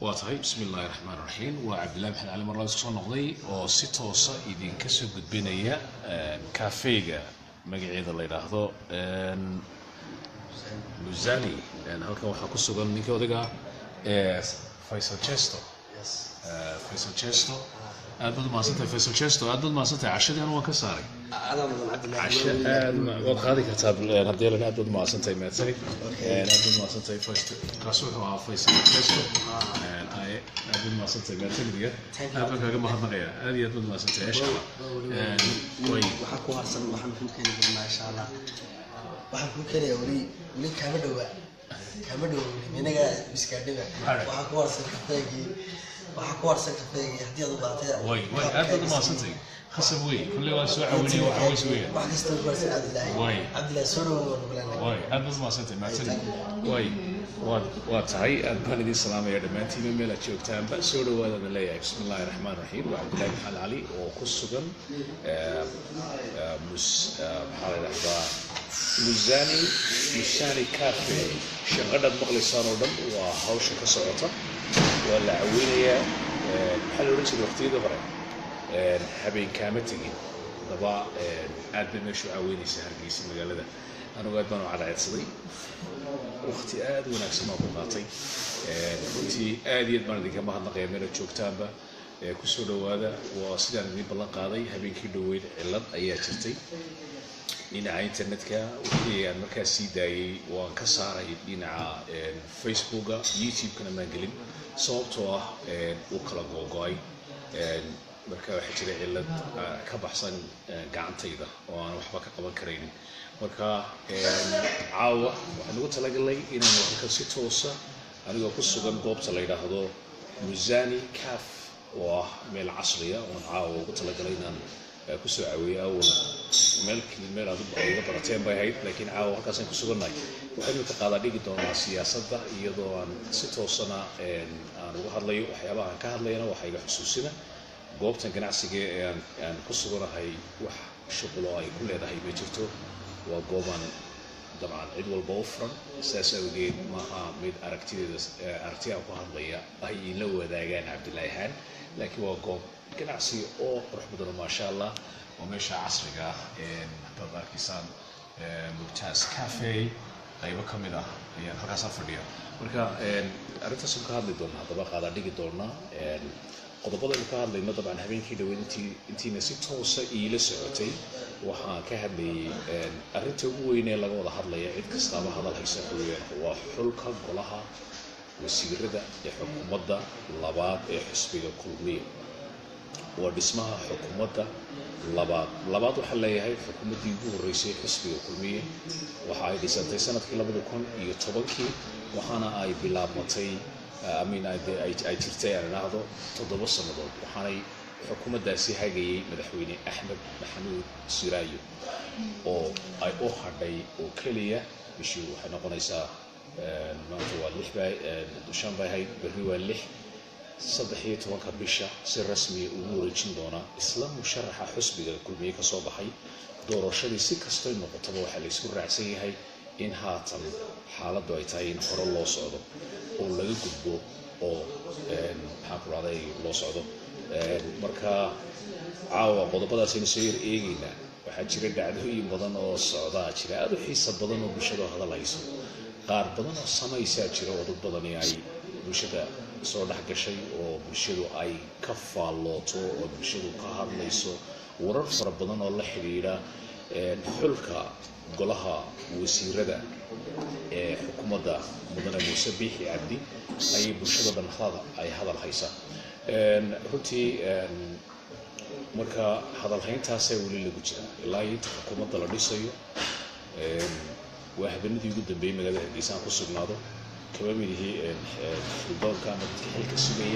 واتهاي بسم الله الرحمن الرحيم وعبد الله محمد علي مرة سoo noqday oo si toos ah idinka soo gudbinaya kafeega magaceeda la yiraahdo Luzani halkan waxa ku sugan ninka odaga Faisal Chesto Faisal Chesto aad baad maasantay Faisal Chesto aad baad maasantay cashadii aan ka saaray عشاء وقاضي كتاب هدي لنا أدود ما سنتي ماتري أدود ما سنتي فايست كاسوه هو فايست كاسو أدود ما سنتي ماتري دي أدود كذا ما هذا غير هذه أدود ما سنتي إن شاء الله وين وحكوا هرسل وحنا ممكن ما شاء الله وحكوا كذا ولي كامدو من هنا بسكادة وحكوا هرسل كفاية هدي أدود بعتها وين أدود ما سنتي خصب وين كل واحد سوى عوني وعويس وين واحد يستوي بس عبد الله سورو واي أدود ما سنتي ماتري واي واتهاي أبغى ندي سلام يا دمان تيمي ملا تشوكتان بسورو ولا نلاقي بسم الله الرحمن الرحيم وعبد الله محمد علي وقصداً محل الأخبار لوزاني كافي شغلت مقلصان ودم وهاوش كسرطة ولا عوينية محل رجل وقتي دبره habeen kaama tagin daba aad bay meeshu caawinaysa hargeysa magaalada anigu aad baan u cadaadsaday waqti aad wanaagsan oo qaatay runtii aad iyo aad baan idinka mahadnaqayaa meel joogtaanba ku soo dhawaada waa sidaan idin ballan qaaday habeenkii dhaweyd cilad ayaa jirtay dhinaca internetka wixii aan markaas sii daayay waan ka saaray dhinaca facebooka youtube-kana maan gelin sababtoo ah uu kala googo'ay marka waxa jiray cilad ka baxsan gacantayda oo aan waxba ka qaban kareynin marka caawa waxaan ugu talagalay inaan halka si toos ah anigoo ku sugan goobta la yiraahdo Luzani Caf oo ah meel casri ah oo caawa ugu talagalay inaan ku soo caawiyo awal meel aad uga barateen bay ahayd laakiin caawa halkaas aan ku sugannahay waxaan ka qaadaa dhigi doonaa siyaasadda iyadoo aan si toosana aan uga hadlayo waxyaabaha aan ka hadlayna waxa iga xusuusina goobtan ganacsiga aan ku suganahay wax shaqo ay ku leedahay ma jirto waa gooban dabcan cid walba u furan saas awgeed maaha mid aragtida ku hadlaya ay la wadaagaan Cabdullaahi Haan laakiin waa goob ganacsi oo qurux badan ma sha Allah oo meesha casriga ah arkisaan Mumtaz Cafe qaybo kamid ah ayaan halkaas fadhiya marka arintaas ka hadli doona hadaba qaada dhigi doona qodobada ka hadlayna dabcan habeenkii dhaweyntii intiina si toos ah ila socotay waxaan ka hadlayay arinta ugu weyn ee laga wada hadlayo cid kasta ma hadal haysa waa xulka golaha wasiirada ee xukuumadda labaad ee xisbiga kulmiye waa dhismaha xukuumadda labaad waxa leeyahay xukuumaddii ugu horeysay xisbiga kulmiye waxa ay dhisantay sanadkii 2010 waxaana ay bilaabmatay ay jirtay aanado 7 sanadood waxaanay xukuumaddaasi hagayay madaxweyne Axmed Maxamuud Siraayo oo ay u hadhay oo kaliya bishii waxa noqonaysaa maanta waa 6 Shanbay hay berri waa 13 bisha si rasmi ah ugu wareejin doona isla musharaxa xisbiga kulmiye ka soo baxay doorashadii si kasta ay noqotaba waxa la isku raacsan yahay in haatan xaaladdu ay tahay in hore loo socdo oo laga gudbo oo xaqraday loo socdo marka caawa qodobadaas in soo eegayna waxa jira dhacdooyin badan oo socda jira aad u xiiso badan oo bulshada hadaleyso qaar badan oo samaysa jira oo dad badan ay bulshada soo dhax gashay oo bulshadu ay ka faalooto oo bulshadu ka hadlayso warar fara badan oo la xiriira xulka golaha wasiirada ee xukuumadda mudane Muuse Biixi Cabdi ay bulshada dhanxada ay hadal haysa runtii marka hadal hayntaas ay wali lagu jira ilaa inta xukuumadda la dhisayo waa habeenadii ugu dambeeyay magaalada Hargeysa ku sugnaado kaba midihii xildhibaanka madadka xilka sugaya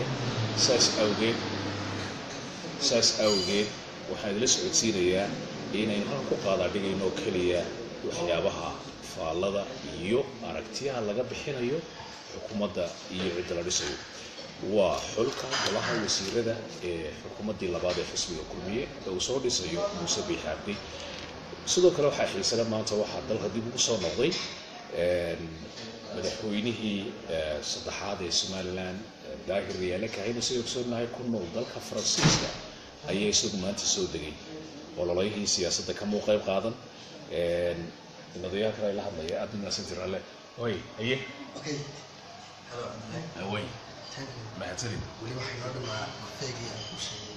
saas awgeed waxaan la socodsiinayaa inay ku qaadaa dhigayno kaliya waxyaabaha faalada iyo aragtiyaha laga bixinayo xukuumadda iyo cid la dhisayo waa xulka golaha wasiirada ee xukuumaddii labaad ee xisbiga kulmiye oo soo dhisayo Muuse Biixi Cabdi sidoo kale waxa xiisadda maanta waxa dalka dib ugu soo noqday madaxweynihii saddexaad ee Somaliland daahir Riyaale Kahine sidoo ogsoonahay ku nool dalka Faransiiska ayay isagu maanta soo degay ololihii siyaasadda ka muuqayb qaadan nadayaal kale la hadlaya adna santirale way aye okay hello way ما هتسلم ولي واحد يقعد مع فاجي او شيء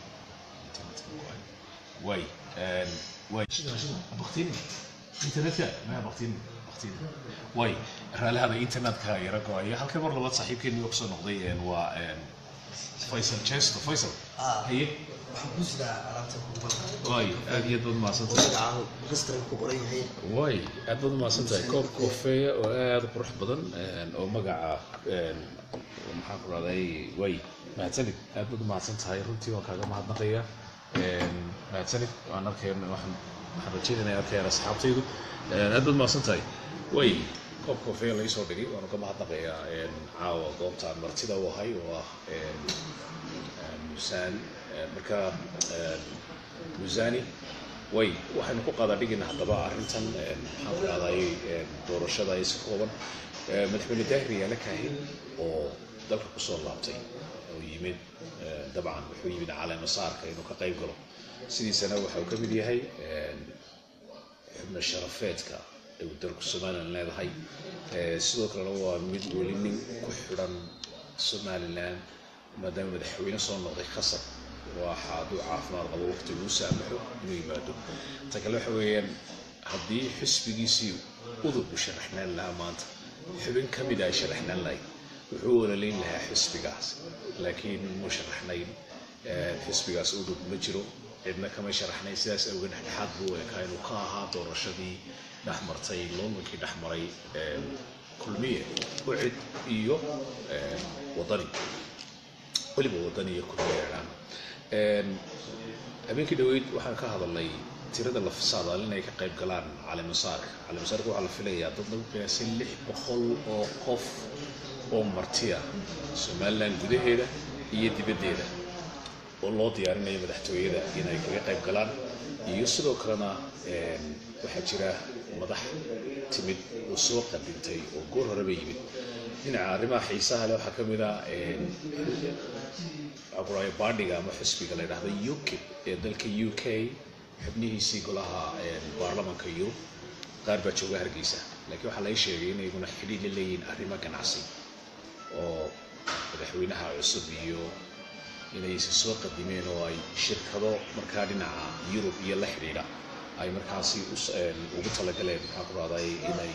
واي واي شنو بختيني انترنت ما بختيني واي راه هذا انترنت كاي رقايه halka mar labaad saaxiibkeenu oo soo noqday waa Faisal Chester Faisal هي waxaan ku sidaa alaabta ku badan واي aad iyo aad ma santahay restaurant ku qoran yahay واي aad baad ma santahay koob kafee oo aad qurux badan oo magaca maxaan ku raadayay way mahadsanid aad baad mahadsan tahay runtii waan kaaga mahadnaqayaa mahadsanid waan arkeen waxaan rajaynayaa arkeen asxaabtaydu aad baad mahadsan tahay way koob kafee la soo dhigay waan ka mahadnaqayaa caawa goobtaan martida u ahay oo ah musaan marka musaani way waxaan ku qaada dhigina hadaba arrintan maxaan ku raadayay doorashada ay si kooban madaxweyne daahir Riyaale Kahine oo dalka ku soo laabtay oo yimid dabcan wuxuu yimid caleema saarka inuu ka qayb galo sidiisana waxa uu ka mid yahay xubno sharafeedka ee dalka Soomaaliland leedahay sidoo kale waa mid weli nin ku xidhan Somaliland maadaama madaxweyne soo noqday khasab waxa uu caafimaad qabo waqti uu saamaxo inuu yimaado ta kale waxa weeyaan haddii xisbigiisii udub u sharaxnaan lahaa maanta xubin ka mid ah sharaxnaan lahayd wuxuu walaalayn lahaa xisbigaas laakiin muu sharaxnayn xisbigaas udub ma jiro cidna kama sharaxnayn sidaas awgeed dhexdhexaad buu ekaa inuu ka ahaa doorashadii dhexmartay loomankii dhexmaray kulmiye wacid iyo wadani waliba wadani iyo kulmiye habeenkii dhaweyd waxaan ka hadalnay tirada la fasaadal inay ka qayb galaan caleemasaarka waxaa la filayaa dad lagu qiyaasay 600 oo qof oo martiya Somaliland gudaheeda iyo dibaddeeda oo loo diyaarinayo madaxtooyada inay kaga qayb galaan iyo sidoo kalena waxaa jira madax timid oo soo qadintay oo goor horeba yimid dhinaca arrimaha xiisaha leh waxaa ka mid ah aqoonay baadhiga ama xisbiga la yiraahdo UKIP ee dalka UK xubnihiisii golaha baarlamaanka Yurub qaar baa jooga Hargeysa laakiin waxa la sheegay in ayaguna xidhiidh la leeyihiin arrimo ganacsi oo madaxweynaha cusub iyo inay soo qadimeen oo ay shirkado markaa dhinaca Yurub iyo la xiriira ay markaasi ugu talagaleen maxaa ku raadayay inay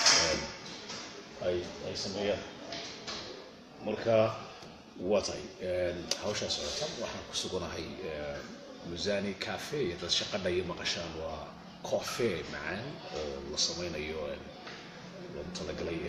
ay sameeyaan marka watay hawshaas socota waxaan ku suganahay Musani Cafe iyo dad shaqada iyo maqashaan waa cafe macaan oo la sameynayo loogu talagalay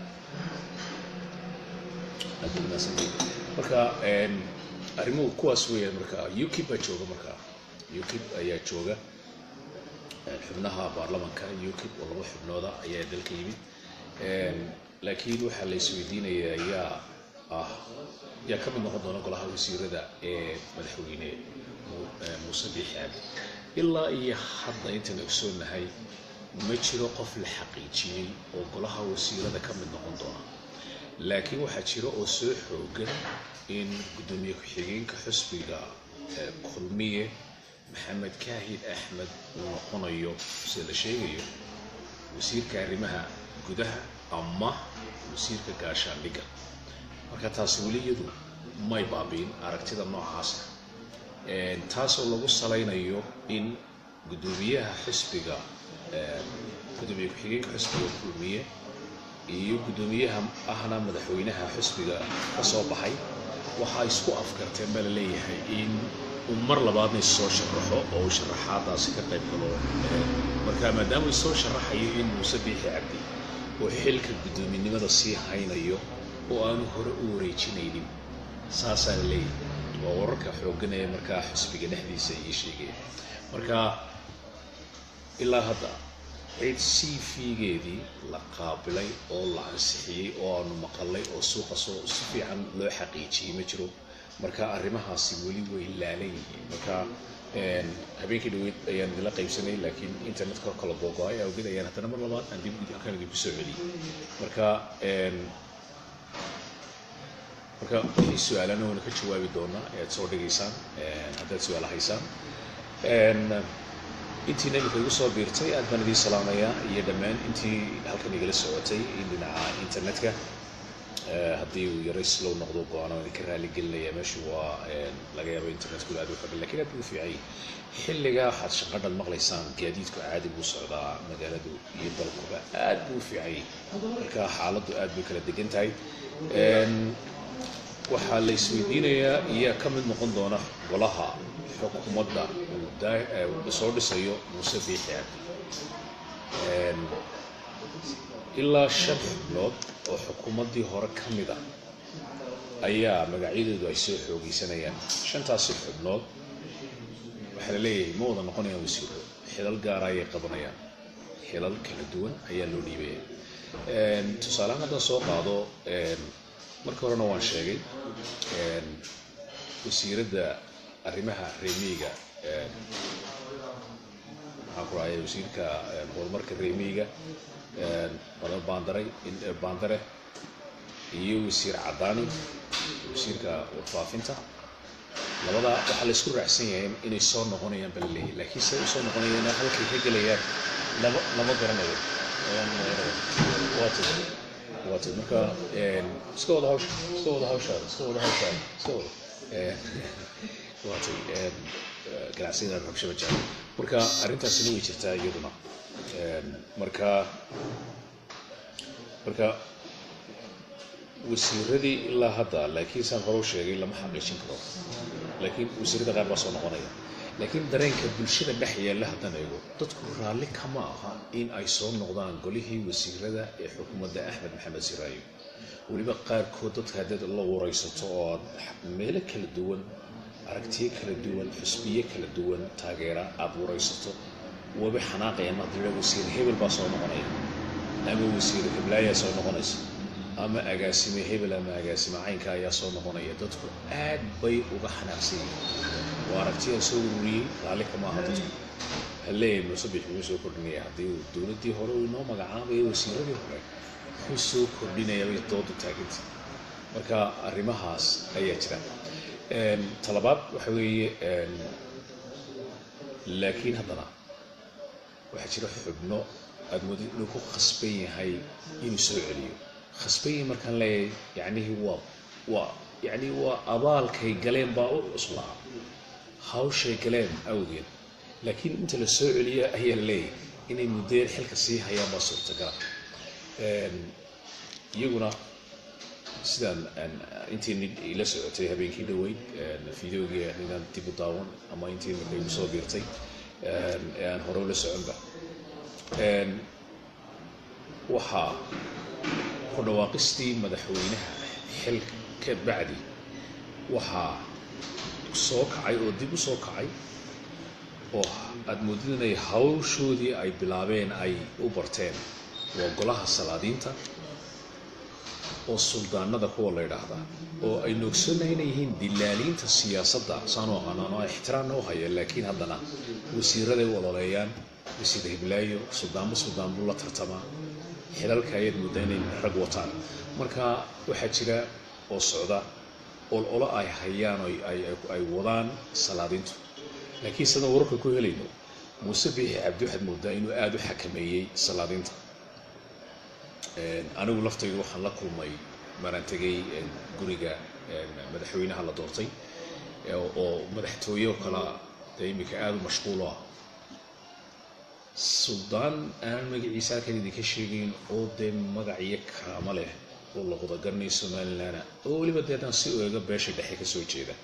marka arrimuhu kuwaas weeyaan marka UKIP baa jooga marka UKIP ayaa jooga xubnaha baarlamaanka UKIP oo laba xubnooda ayaa dalka yimid laakiin waxa la isweydiinayaa yaa ka mid noqon doona golaha wasiirada ee madaxweyne Muuse Biixi Cabdi ilaa iyo hadda intaan ogsoonahay ma jiro qof la xaqiijiyay oo golaha wasiirada ka mid noqon doona laakiin waxaa jira oo soo xoogan in gudoomiye ku-xigeenka xisbiga kulmiye Maxamed Kaahid Axmed uu noqonayo sida la sheegayo wasiirka arrimaha gudaha ama wasiirka gaashaandhigga marka taas waliyadu may baabin aragtida noocaas taasoo lagu salaynayo in gudoomiyaha xisbiga gudoomiye ku-xigeenka xisbiga kulmiye iyo gudoomiyaha ahna madaxweynaha xisbiga ka soo baxay waxa isku afkarteen baa la leeyahay in mar labaadna soo sharaxo oo sharaxaadaasi ka qayb galo marka maadaama uu soo sharaxayo in Muuse Biixi Cabdi oo xilka gudoominimada sii haynayo oo aan hore u wareejinaynin saasaa la leeyahay waa wararka xooggan ee markaa xisbiga dhexdiisa ay sheegeen marka ilaa hadda cid CV-geedii la qaabilay oo la ansixiyay oo aanu maqalay oo suuqa soo si fiican loo xaqiijiyay ma jiro marka arrimahaasi weli way laalan yihiin marka habeenkii dhaweyd ayaan idinla qaybsanay laakiin internetka oo kala googo-ay awgeed ayaan haddana mar labaad aan dib kan idinku soo celiyey marka wixii su-aalana waana ka jawaabi doonaa ayaad soo dhigaysaan haddaad su-aala haysaan intiina imika igu soo biirtay aad baan idiin salaamayaa iyo dhammaan intii halkan igala socotay dhinaca internetka haddii uu yaray slow noqdo go-aan waan idinka raali gelinaya meeshu waa laga yaabo internetku aad u xagan lakiin aad buu fiicay xilligaa waxaad shaqadhan maqlaysaan gaadiidku caadi buu socdaa magaaladu iyo dalkuba aad buu fiicay marka xaaladdu aad bay kala degan tahay waxaa la isweydiinayaa iyaa ka mid noqon doona golaha xukuumadda uu soo dhisayo muuse biixi cabdi ilaa 5 xubnood oo xukuumaddii hore ka mid ah ayaa magacyadoodu ay soo xoogaysanayaan 5taasi xubnood waxaa la leeyahay ma wada noqonayaan wasiiro xilal gaara ayay qabanayaan xilal kala duwan ayaa loo dhiibaya tusaalehaan haddaan soo qaado marka horena waan sheegay wasiiradda arrimaha reemiyiga maxaan ku raayay wasiirka horumarka reemiyiga baandare iyo wasiir cadaani wasiirka warfaafinta labada waxaa la isku raacsan yahay inay soo noqonayaan bal leeyahay laakiin say soo noqonayaan halkay ka gelayaan lama garanayo wato marka iska wada hawsha wato ganacsiga rabshada jecel marka arrintaasina way jirtaa iyaduna marka wasiiradii ilaa hadda laakiin saan hore u sheegay lama xaqiijin karo laakiin wasiirada qaar baa soo noqonaya laakiin dareenka bulshada dhex yaalla haddana eego dadku raalli kama aha in ay soo noqdaan golihii wasiirada ee xukuumadda axmed maxamed siraayo weliba qaarkood dadka haddaad la waraysato oo aad meelo kala duwan aragtiyo kala duwan xusbiye kala duwan taageera aad waraysato waba xanaaqayaan madira wasiir hebel baa soo noqonaya ama wasiir heblaayaa soo noqonaysa ama agaasime hebel ama agaasime caynka ayaa soo noqonaya dadku aad bay uga xanaaqsan yihiin waa aragtiyaa soo ururiyey raalli kama aha dadku halleeyahay muuse biixi wuu soo kordhinaya haddii uu dowladdii hore uu inoo magacaabayo wasiiradii hore wuxuu soo kordhinaya bay doodu taaganta marka arrimahaas ayaa jira talabaad waxa weeye laakiin haddana waxaa jira xubno aad moodid inuu ku khasban yahay inuu soo celiyo khasban yahay markaan leeyahay yacnihii waa abaalkay galeen baa u cuslaa hawshay galeen awgeed laakiin inta la soo celiyo ayaa la leeyahay inay muddeen xilka sii hayaan baa suurtagala iyaguna sidaan intii ila socotay habeenkii dhaweyd fideogii inaan dib u daawan ama intii markay igu soo biirtay ee aan hore ula soconba waxaa ku dhawaaqistii madaxweynaha xilka bacdi waxaa soo kacay oo dib u soo kacay oo aad moodid inay hawshoodii ay bilaabeen ay u barteen waa golaha salaadiinta oo suldaanada kuwa la yidhaahda oo ay noogsannahay inay yihiin dilaaliinta siyaasadda saanu aqaanaan oo ixtiraamna u haya laakiin haddana wasiiraday u ololeeyaan wasiir hiblaayo suldaan buu la tartamaa xilalka ayaad mooddaa inay rag wataan marka waxaa jira oo socda olo ay hayaan oo ay wadaan salaadiintu laakiin sidaan wararka ku helayno muuse biixi cabdi waxaad mooddaa inuu aada u xakameeyey salaadiinta anigu laftaydu waxaan la kulmay maraan tegay guriga madaxweynaha la doortay oo madaxtooye oo kala dee iminka aada u mashquulo ah suldaan aan magaciisa halkan idinka sheegayn oo dee magaciyo kaama leh oo la wada garanayo somalilandna oo weliba dee haddaan si eega beesha dhexe ka soo jeeda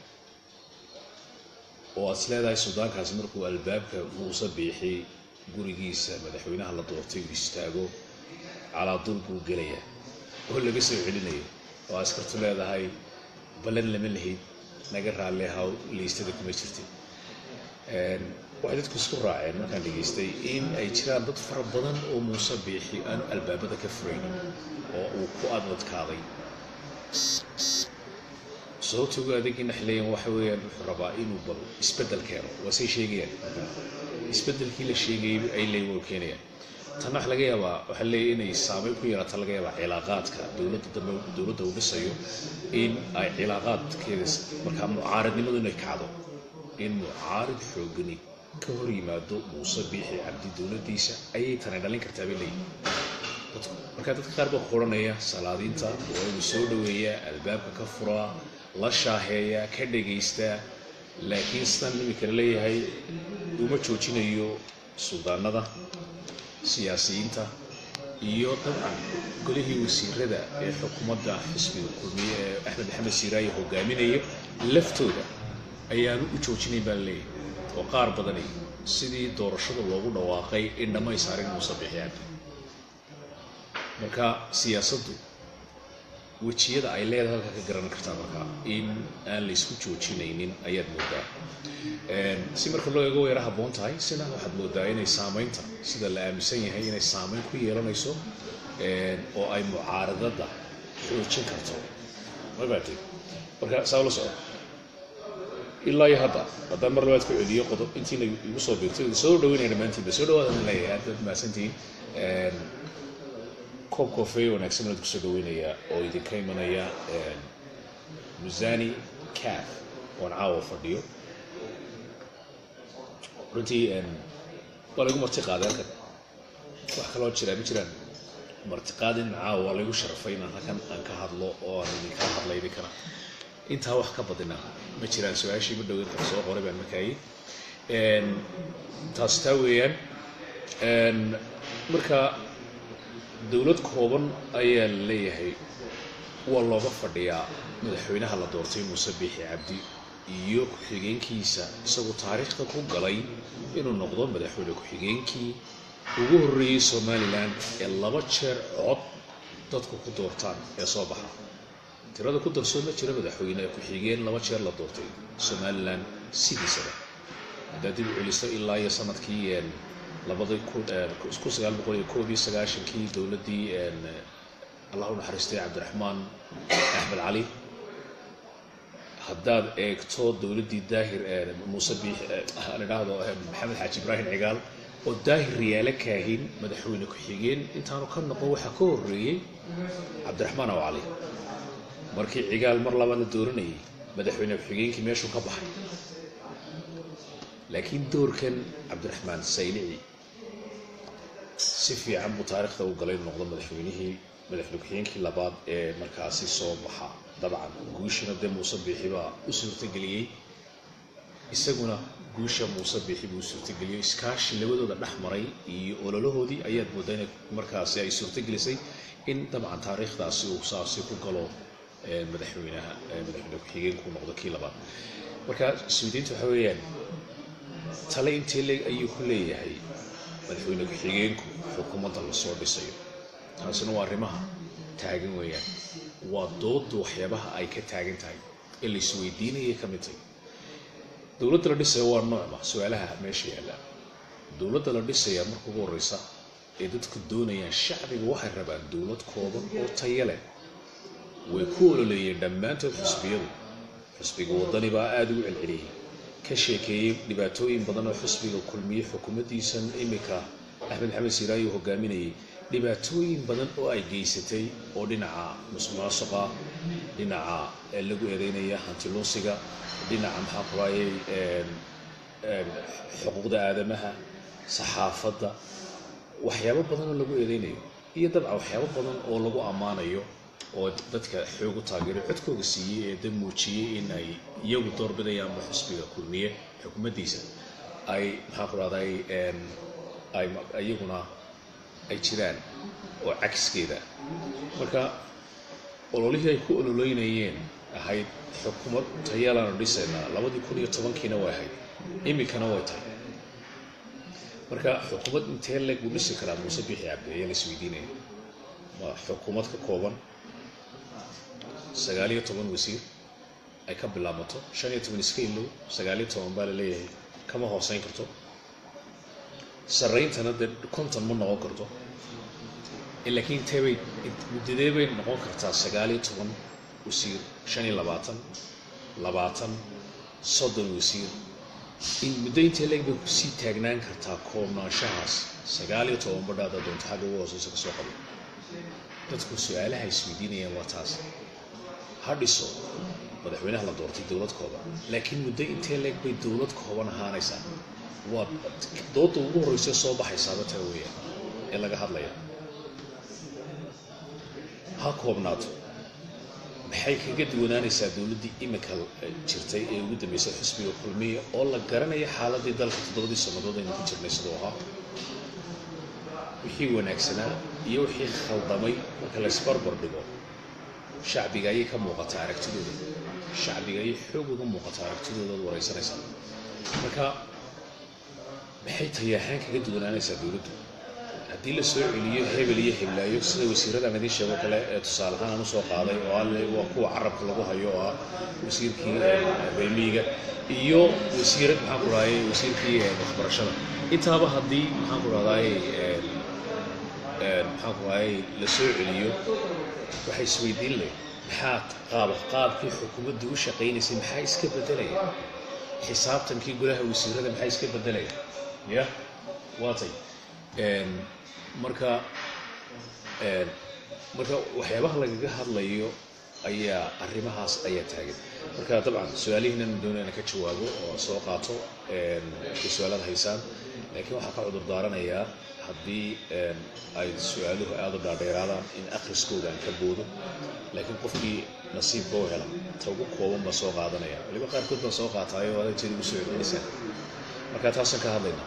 oo aad is leedahay suldaankaasi markuu albaabka muuse biixi gurigiisa madaxweynaha la doortay uu istaago calaa dul buu gelayaa oo laga soo celinayo oo askartu leedahay ballan lama lahayd naga raalli ahaw liistada kuma jirtay waxay dadku isku raaceen markaan dhegaystay in ay jiraan dad fara badan oo muuse biixi aanu albaabada ka furaynin oo uu ku adadkaaday sababta ugu adag in xilliyan waxa weeyaan wuxuu rabaa inuu bal isbeddel keeno waa say sheegayaan isbeddelkii la sheegayay ay leeyihiin keenayaan tan wax laga yaabaa waxa leeyahay inay saameyn ku yeelato laga yaabaa cilaaqaadka dowladda uu dhisayo in ay cilaaqaadkeeda markaa mucaaradnimadu inay kacdo in mucaarid xoogani ka hor yimaado muuse biixi cabdi dowladdiisa ayay tani dhalin kartaa bay leeyihiin markaa dadka qaar baa qoranaya salaadiinta waa inuu soo dhaweeyaa albaabka ka furaa la shaaheeyaa ka dhagaystaa laakiin sidan imika la leeyahay uma joojinayo suldaanada siyaasiyiinta iyo dabcan golihii wasiirada ee xukuumadda xisbiga kulmiye ee axmed maxamed siiraaye hogaaminayo laftooda ayaanu u joojinayn baa la leeyahay oo qaar badani sidii doorashada loogu dhawaaqay in dhamay saarin muuse biixi cabdi marka siyaasaddu wejiyada ay leedahay halka ka garan kartaa marka in aan la isku joojinaynin ayaad moodaa si marka loo eego yara habboon tahay sina waxaad moodaa inay saameynta sida la aaminsan yahay inay saameyn ku yeelanayso oo ay mucaaradada xoojin karto ma baatay marka saa la socdo ilaa iyo haddaan mar labaad ku celiyo qodob intiina igu soo beegtay soo dhaweynaya dhammaantiinba soo dhawaadaan leeyahay aad mahadsantihiin koob koofeey wanaagsan aad kusoo dhaweynayaa oo idinka imanaya musani caf oon caawa fadhiyo runtii waa laygu martiqaaday halkan wax kaloo jiraa ma jiraan martiqaadin caawa waa laygu sharafay inaan halkan aan ka hadlo oo aan idinka hadla idinkana intaa wax ka badina ma jiraan su-aashii ma dhaweyn kara soo qoray baan markaayey taas taa weeyaan marka dowlad kooban ayaa la leeyahay waa looga fadhiyaa madaxweynaha la doortay muuse biixi cabdi iyo ku-xigeenkiisa isagoo taariikhda ku galay inuu noqdo madaxweyne ku-xigeenkii ugu horreeyey somalilan ee 2 jeer cod dadku ku doortaan ee soo baxa tirada ku darsoon ma jira madaxweyne ku-xigeen 2 jeer la doortay somalilan sidiisaba haddaad dib u celiso ilaa iyo sanadkii 1991kii dowladdii allah u naxariistay cabdiraxmaan axmed cali haddaad eegto dowladdii daahir muuse biix aan idhaahdo maxamed xaaji ibraahim cigaal oo daahir riyaale kaahin madaxweyne ku-xigeen intaanu ka noqon waxaa ka horreeyey cabdiraxmaan aw cali markii cigaal mar labaad la dooranayay madaxweyne ku-xigeenkii meeshuu ka baxay laakiin doorkan cabdiraxmaan saylici si fiican buu taariikhda u galay noqdo madaxweyne ku-xigeenkii labaad ee markaasi soo baxa dabcan guushana dee muuse biixi baa u suurtageliyey isaguna guusha muuse biixi buu u suurtageliyey iskaashi labadooda dhex maray iyo ololahoodii ayaad moodaa inay markaasi ay suurtagelisay in dabcan taariikhdaasi uu saasi ku galo madaxweyne ku-xigeenku noqdo kii labaad marka suudiinta waxa weeyaan tale intee leeg ayuu ku leeyahay madaxweyne ku-xigeenku xukuumadda lasoo dhisayo taasina waa arrimaha taagan weeyaan waa dooda waxyaabaha ay ka taagan tahay ee la isweydiinayay ka mid tahay dowladda la dhisayo waa noocma su-aalaha meesha yaalla dowladda la dhisaya marka ugu horreysa ee dadku doonayaan shacbiga waxay rabaan dowlad kooban oo tayo leh way ku ololeeyeen dhammaantood xusbiga waddani baa aada ugu celceliyey ka sheekeeyey dhibaatooyin badan oo xusbiga kulmiye xukuumaddiisan imika axmed maxamed siiraaye uu hogaaminayay dhibaatooyin badan oo ay geysatay oo dhinaca musuqmaasuqa dhinaca lagu eedeynaya hantiluusiga dhinaca maxaa kuwaayey xuquuqda aadamaha saxaafadda waxyaabo badan oo lagu eedeynayo iyo dabca waxyaabo badan oo lagu ammaanayo oo dadka xoog u taageeray codkooda siiyey ee dad muujiyey in ay iyagu doorbidayaanba xusbiga kulmiye xukuumaddiisa ay maxaa ku rahday iyaguna ay jiraan oo cagskeeda marka ololihii ay ku ololeynayeen ahayd xukuumad tayalaanu dhisaynaa 2010kiina way ahayd imikana way tahay marka xukuumad intee leeg uu dhisi karaa muuse biixi cabdi ayaa la isweydiinaya waa xukuumad ka kooban 19 wasiir ay ka bilaabato 15 iska ilow 19 baa la leeyahay kama hooseyn karto sarreyntana dee 50 ma noqon karto laakiin muddadee bay noqon kartaa 19 wasiir 25 20 30 wasiir in muddo intee leeg bay kusii taagnaan kartaa koobnaanshahaas 19 badhaada doonta xagga ugu hooseysa kasoo qabo dadku su-aalaha isweydiinayaan waa taas ha dhiso madaxweynaha la doortay dowlad kooban laakiin muddo intee leeg bay dowlad kooban ahaanaysaa waa dooda ugu horeysa soo baxaysaaba taa weeyaan ee laga hadlaya ha koobnaato maxay kaga duwanaanaysaa dowladdii imika jirtay ee ugu dambeysay xisbiga kulmiya oo la garanaya xaaladii dalka 7 sannadood aynu ku jirnay sidoo ahaa wixii wanaagsanaa iyo wixii khaldamay marka la isbarbar dhigo shacbiga ayay ka muuqataa aragtidooda shacbiga ayay xoog uga muuqataa aragtidooda ad wareysanaysaa marka maxay tayahaan kaga duwanaanaysaa dowladdu haddii la soo celiyo hebel iyo heblaayo sida wasiirada aan idiin sheego kale ee tusaale ahaan aan usoo qaaday oo alle waa kuwa carabka lagu hayo oo ah wasiirkii reemiyiga iyo wasiirad maxaan ku dhahay wasiirkii waxbarashada intaaba haddii maxaan ku dhahday maxaan ku dhahay la soo celiyo waxay isweydiin leh maxaa qaabkii xukuumaddu u shaqaynaysay maxaa iska bedelaya xisaabtankii golaha wasiirada maxaa iska bedelaya ya waatay marka waxyaabaha lagaga hadlayo ayaa arrimahaas ayaa taagan marka dabcan su-aalihiinan doonayna ka jawaabo oo soo qaato markay su-aalaad haysaan laakiin waxaa ka cudur daaranayaa haddii ay su-aaluhu aada u dhaadheeraadaan in akhriskooda aan ka boodo laakiin qofkii nasiibka u hela ta ugu kooban baa soo qaadanaya waliba qaarkood baan soo qaataayo adag jeeda ugu soo celcelisaan marka taasaan ka hadlayna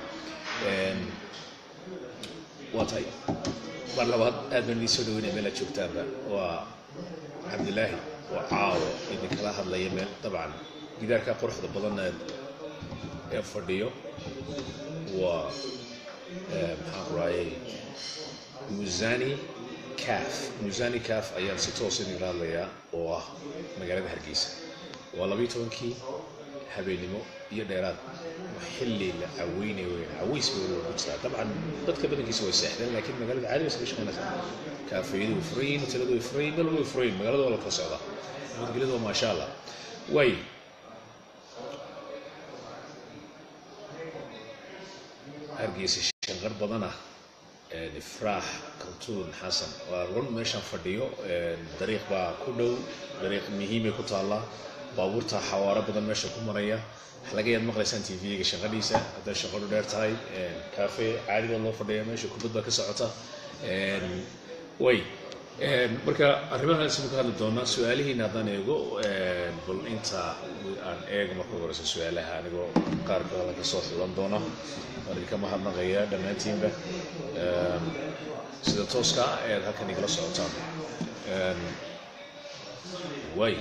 waa tahay mar labaad aad baan idiin soo dhaweynaya meel aad joogtaanba waa cabdilaahi oo caawo idinkala hadlaya meel dabcan gidaarka quruxda badan ee fadhiyo waa maxaan ku raayay musani caf ayaan si toos idinka hadlayaa oo ah magaalada hargeysa waa 12 habeenimo iyo dheeraad xilli la caweynay weyn caweys bay loo gudsaa dabcan dadka badankiisa way seexdeen laakiin magaalada caadi way shaqeynaysaa kaafeeyadu way furayn taladu way furayn meel way furayn magaalada waa la kala socdaa nabadgelyadu waa maasha allah way hargeysa shanqar badan ah ifraax kaltuun xasan waa run meeshaan fadhiyo dariiq baa ku dhow dariiq muhiimay ku taallaa baabuurta xawaaro badan meesha ku maraya waxa laga yaad maqlaysaan tv-ga shaqadiisa hadday shaqadu dheer tahay kaafe caadiga loo fadhiya meesha kubad baa ka socota way marka arrimahaas ka hadli doonaa su-aalihiina haddaan eego bal inta aan eego marka horeysa su-aalaha anigoo qaar badan ka soo xulan doona waan idinka mahadnaqaya dhammaantiinba sida tooska ah ee halkan igala socotaan way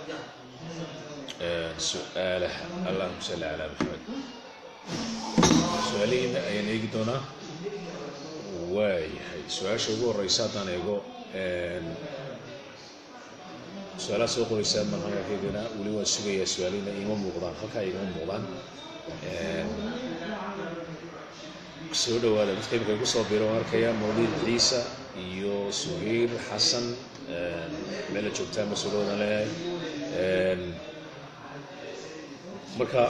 su-aalaha allahuma salli calaa maxamed su-aalihiina ayaan eegi doonaa waayahay su-aasha ugu horeysa haddaan eego su-aalaha soo qoreysaan baan halkaa ka eeganaa weli waan sugayaa su-aalihiina iima muuqdaan halkaa igama muuqdaan soo dhawaada dadka imika igu soo biro waan arkayaa mawliid ciisa iyo suhayr xasan meel la joogtaan mas-uuloodan leeyahay marka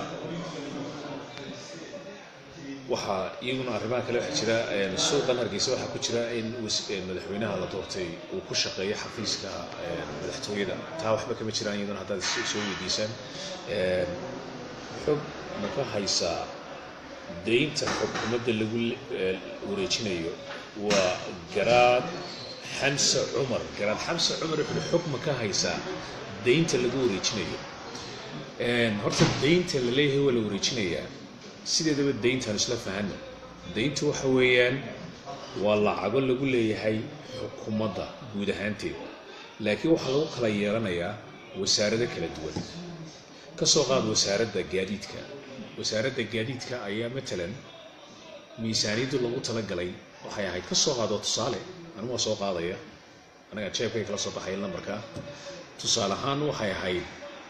waxaa iyaguna arrimaha kale waxaa jira suuqan hargeysa waxaa ku jira in madaxweynaha la doortay uu ku shaqeeyo xafiiska madaxtooyada taa waxba kama jiraan iyaduna haddaad soo weydiisaan xog ma ka haysaa daynta xukuumadda lagu wareejinayo waa garaad xamse cumar wuxuu xog ma ka haysaa daynta lagu wareejinayo horta daynta la leeyahay waa la wareejinayaa sideedaba dayntaan isla fahano dayntu waxa weeyaan waa lacago lagu leeyahay xukuumadda guud ahaanteeda laakiin waxaa lagu kala yeelanayaa wasaarado kala duwan ka soo qaad wasaaradda gaadiidka ayaa matalan miisaaniyaddu lagu talagalay waxay ahayd ka soo qaado tusaale anigu waa soo qaadaya anaga jeebkay kala soo baxaya lambarka tusaale ahaan waxay ahayd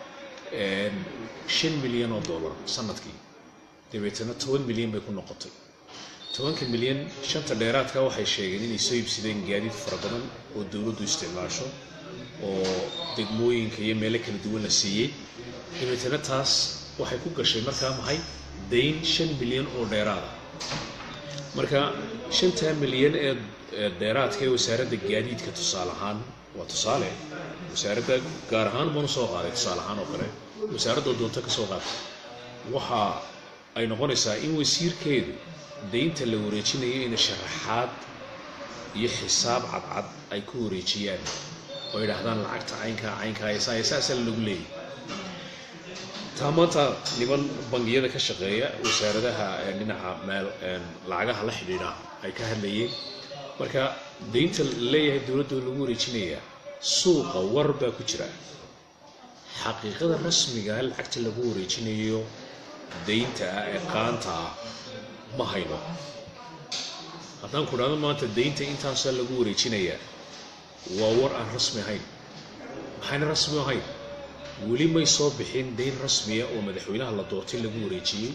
$5 milyan sanadkii dabeetana 10 milyan bay ku noqotay 10 milyan shanta dheeraadka waxay sheegeen inay soo iibsadeen gaadiid fara badan oo dowladdu isticmaasho oo degmooyinka iyo meelo kala duwan la siiyey dabeetana taas waxay ku gashay markaa maxay dayn 5 milyan oo dheeraad ah marka 5 milyan ee dheeraadka ee wasaaradda gaadiidka tusaale ahaan waa tusaale wasaaradda gaar ahaan baan soo qaaday tusaale ahaan oo kale wasaaradda doonta ka soo qaatay waxa ay noqonaysaa in wasiirkeedu daynta la wareejinayo in sharaxaad iyo xisaab cadcad ay ku wareejiyaan oo yiraahdaan lacagta caynka aysaasa lagu leeyahay taamaanta niman bangiyada ka shaqeeya wasaaradaha dhinaca meel lacagaha la xidhiidha ay ka hadlayeen marka daynta leeyahay dawladda lagu wareejinaya suuqa war baa ku jira xaqiiqada rasmiga ah lacagta lagu wareejinayo daynta ee qaanta ma hayno haddaan ku dhahdo maanta daynta intaas lagu wareejinaya waa war aan rasmi ahayn maxayna rasmi ahayn weli may soo bixin dayn rasmiya oo madaxweynaha la doortay lagu wareejiyay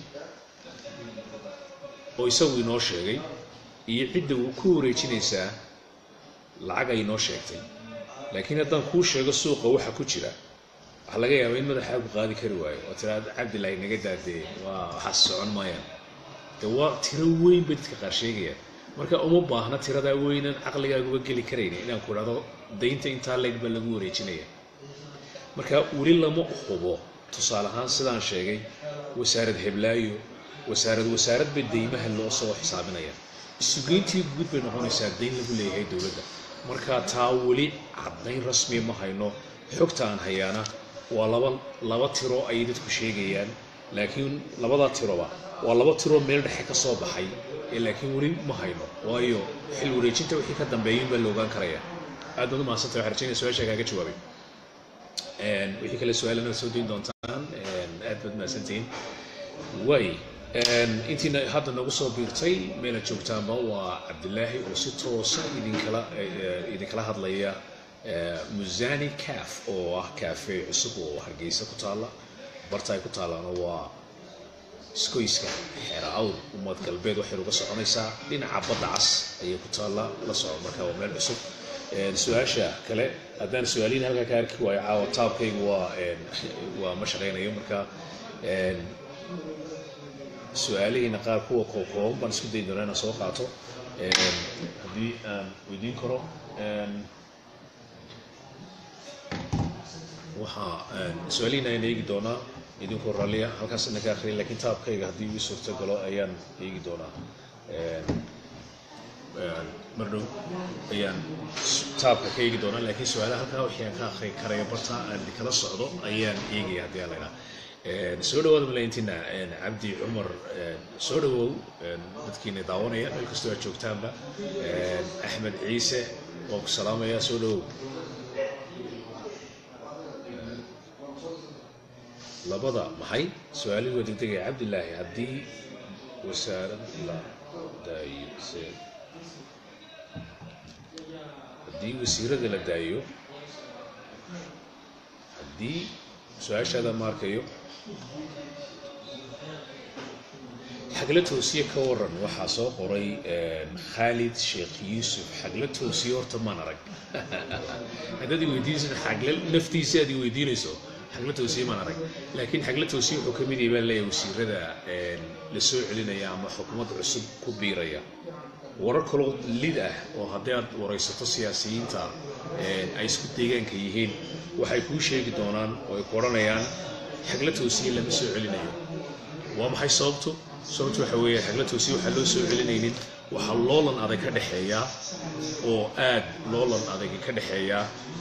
oo isagu inoo sheegay iyo cidda uu ku wareejinaysaa lacag ay inoo sheegtay laakiin haddaan kuu sheego suuqa waxa ku jira waxa laga yaabaa in madaxaagu qaadi kari waayo oo tiraahdo cabdilaahi naga daadee waa waxaas socon maayaan dee waa tiro weyn bay dadka qaar sheegayaan marka uma baahna tiradaa weynan caqligaaguba geli karayna inaan ku idhahdo daynta intaa leeg baa lagu wareejinaya marka weli lama hubo tusaale ahaan sidaan sheegay wasaarad heblaayo wasaarad bay deymaha loo soo xisaabinaya isugeyntii guud bay noqonaysaa dayn lagu leeyahay dawladda marka taa weli caddayn rasmi ma hayno xogta aan hayaana waa laba tiro ay dadku sheegayaan laakiin labada tiroba waa laba tiro meel dhexe ka soo baxay laakiin weli ma hayno waayo xil wareejinta wixii ka dambeeyay baa la ogaan karaya aad baad u mahadsantahay waxaan rajaynaya su-aasha kaaga jawaabay wixii kale su-aalana soo dayn doontaan aad baad mahadsantihiin way intiina hadda nagu soo biirtay meela joogtaanba waa cabdilaahi oo si toosa idinkala hadlaya Muzani Caf oo ah cafe cusub oo Hargeysa ku taala barta ay ku taalaana waa iskoyska xeraawd umad galbeed waxay uga soconaysaa dhinaca badda cas ayay ku taala la socon marka waa meel cusub su-aasha kale haddaan su-aaliin halkaa ka arki waayo caawa taabkaygu waa ma shaqaynayo marka su-aalihiina qaar kuwa kooban baan isku dayi doonaa inaan soo qaato haddii aan weydiin karo waxaa su-aalihiina ayaan eegi doonaa idinkoo raalliya halkaas ina ka akhriya laakiin taabkayga haddii ii suurto galo ayaan eegi doonaa mardhow ayaan taabka ka eegi doonaa laakiin su-aalaha halkaa wixii aan ka akhri karaya barta aan kala socdo ayaan eegaya haddii aan laydhaa soo dhawaada malayntiina cabdi cumar soo dhawow dadkiina daawanaya meel kastoo aad joogtaanba axmed ciise waan ku salaamaya soo dhawow labada maxay su-aalihii waa degdegaya cabdilaahi haddii wasaarad la daayo haddii wasiirada la daayo haddii su-aashaada ma arkayo xagla toosiye ka waran waxaa soo qoray Khalid Sheekh Yuusuf xagla toosiye horta maan arag haddaad i weydiinayso xagla naftiisa aad i weydiinayso xagla toosiye maan arag laakiin xagla toosiye wuxuu ka mid yahay baan leeyahay wasiirada la soo celinaya ama xukuumad cusub ku biiraya warar kaloo lid ah oo haddii aad waraysato siyaasiyiinta ay isku deegaanka yihiin waxay kuu sheegi doonaan oo ay ku odhanayaan xagla toosiye lama soo celinayo waa maxay sababtu waxa weeye xagla toosiye waxaa loo soo celinaynin waxaa loolan adag ka dhexeeya oo aad loolan adag ka dhexeeya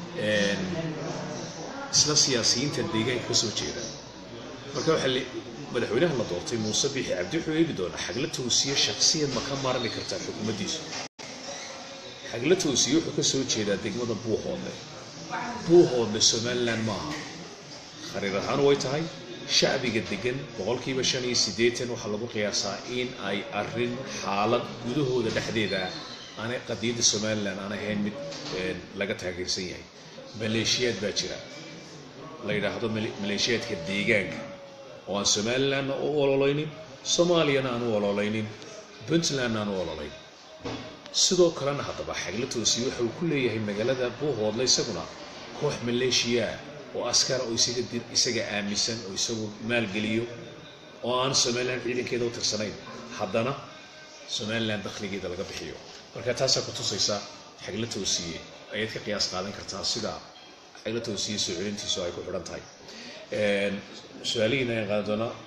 isla siyaasiyiinta deegaanka ka soo jeeda marka waxaa madaxweynaha la doortay Muuse Biixi Cabdi wuxuu eegi doonaa xagla toosiye shakhsiyan ma ka maarmi kartaa xukuumaddiisu xagla toosiye wuxuu ka soo jeedaa degmada Buuhoodle Somaliland maaha khariir ahaan way tahay shacbiga degan boqolkiiba 85 waxaa lagu qiyaasaa in ay arrin xaalad gudahooda dhexdeeda aanay qadiyadda Somaliland aan ahayn mid laga taageersan yahay maleeshiyaad baa jira la yiraahdo maleeshiyaadka deegaanka oo aan Somaliland u ololeynin Soomaaliyana aan u ololeynin Puntland aan u ololeynin sidoo kalena haddaba xagla toosiye waxa uu ku leeyahay magaalada Buuhoodle isaguna koox maleeshiya oo askar oo isaga aaminsan oo isagu maalgeliyo oo aan Somaliland ciidankeeda u tirsanayn haddana Somaliland dakhligeeda laga bixiyo marka taas ku tusaysa xagla toosiye ayaad ka qiyaas qaadan kartaa sida xagla toosiye soo celintiisu ay ku xidhan tahay su'aalihiina ay qaadan doona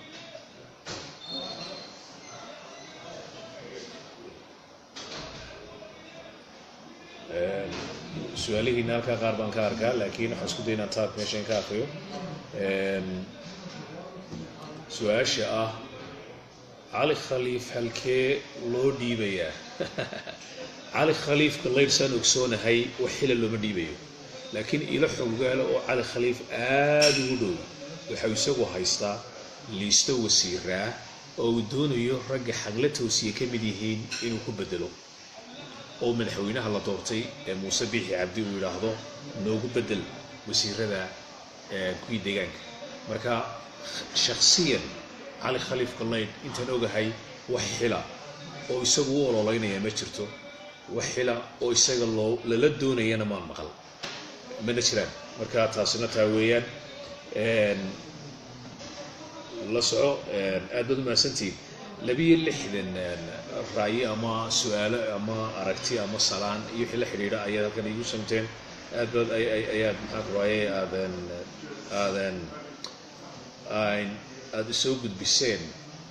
su'aalihiina halka qaar baan ka arkaa laakiin waxaan isku daynaa taab meeshan ka akhriyo su'aasha ah علي خليف هالكي لو ديبيا علي خليف كلير سنة كسونة هاي وحيل اللي مديبيا لكن إلى حقوقه علي خليف آدودو وحيسوي هايستا ليستوى سيرة أو دون يرجع حقلته وسيكة مديهين إنه كبدلو أو من حوينها على طورتي موسى عبدي ويلاحظه إنه كبدل وسيرة ذا كوي ديجان مركا شخصيا علي خليف كلين أنت نوجه هاي وحلا أو يسوي ولا لين يا مشرته وحلا أو يسوي الله للدون يانا ما مقل من الشراب مركات سنة ويان لصعو أدود ما سنتي لبي اللي حدن رأي أما سؤال أما أركتي أما صلان يحل حريرة أياد كان يوسمتين أدود أياد رأي أذن هذا سوق بسين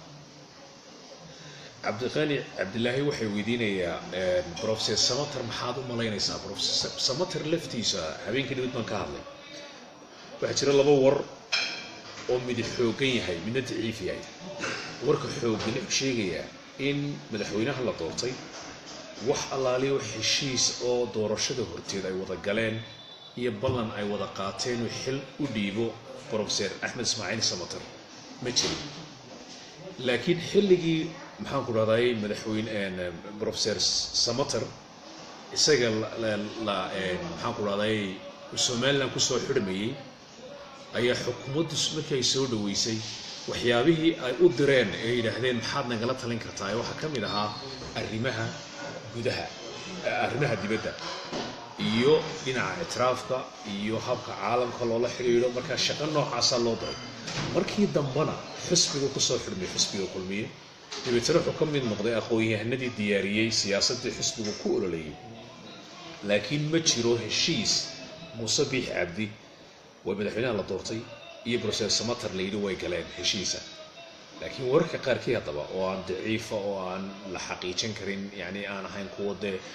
عبد الغني عبد الله وحي ويدينا بروفيسور سماتر محاضر مالينيسا بروفيسور سماتر لفتيسا هبين كده بدنا كهذا بحجر الله بور أمي الحوقية هاي من الضعيف هاي ورك الحوق نحشية إن مدحوينها الله طورتي وح الله لي وحشيس أو دورشده هرتيد أي وضع قلين يبلن أي وضع قاتين وحل وديبو بروفيسور أحمد إسماعيل سماتر مجري لكن حلقي محاكو راضي مدحوين بروفيسور سماتر إساقا لا محاكو راضي وسومالنا كسو حرمي أي حكومة markay soo dhaweysay waxyaabihii ay u direen ee yiraahdeen maxaad nagala talin kartaa waxa kamid ahaa arrimaha gudaha arrimaha dibadda iyo dhinaca itraafka iyo habka caalamka loola xiriiro marka shaqo noocaas loo diray markii dambana xisbiga ku soo xirmay xisbiga kulmiye dibadda wuxuu ka mid noqday aqoon-yahanadii diyaariyay siyaasadda xisbiga ku ololayay laakiin ma jiro heshiis Muuse Biixi Cabdi ومدحوينها la doortay iyo بروفيسور سماتر la yiri way galeen heshiisa laakiin warka qaarkii hadaba oo aan daciif oo aan la xaqiijin karin yani aan ahayn kuwa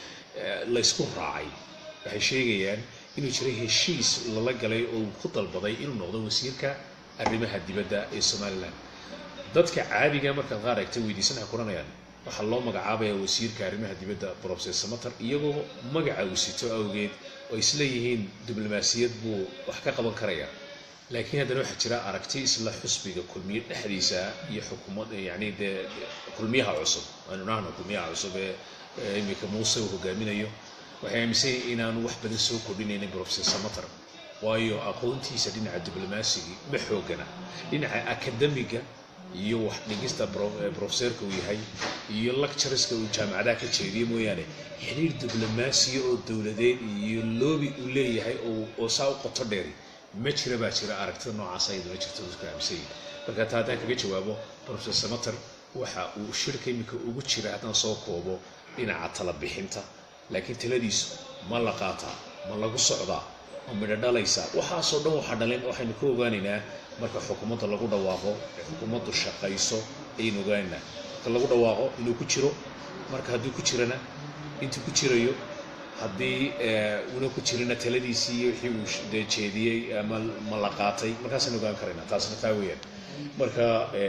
la isku raacay waxay sheegayaan inuu jiray heshiis la galay oo ku dalbaday inuu noqdo wasiirka arrimaha dibadda ee Soomaaliland dadka caadiga marka qaar ay weydiisanayaan kuranayaan waxa loo magacaabay wasiirka arrimaha dibadda بروفيسور سماتر iyagoo magaca uu sito awgeed oo isleeyihiin diblomaasiyad buu wax ka qaban karaya laakiin hadana waxa jira aragti isla xusbiga kulmiye dhaxdiisa iyo xukuumadda yani kulmiyaha cusub aanu naahno kulmiyaha cusub ee imika Muuse uu hogaaminayo waxay aaminsan inaan wax badan soo kordhinaynin بروفيسور سماتر waayo aqoontiisa dhinaca diblomaasiga ma xoogana dhinaca akademiga iyo wax dhigista بروفيسورka uu yahay iyo lectureska uu jaamacadaha ka jeediyo mooyaane xiriir diblomaasi oo dawladeed iyo loobi uu leeyahay oo saa u qoto dheer ma jira aragtida noocaas ay dawladda jirto dadka aaminsan marka taatan kaga jawaabo بروفيسور سماتر waxa uu shirka imika ugu jira hadan soo koobo dhinaca tala bixinta laakiin taladiisu ma la qaataa ma lagu socdaa oo midho dhalaysa waxa soo dhan waxa dhaleen waxaynu ku ogaanaynaa marka xukuumadda lagu dhawaaqo xukuumaddu shaqayso aynu ogaanaynaa marka lagu dhawaaqo inuu ku jiro marka haddii ku jirana intii ku jirayo haddii uu ku jirana taladiisii iyo wixii uu jeediyay ama ma la qaatay markaasaynu ogaan karaynaa taasna taa weeyaan marka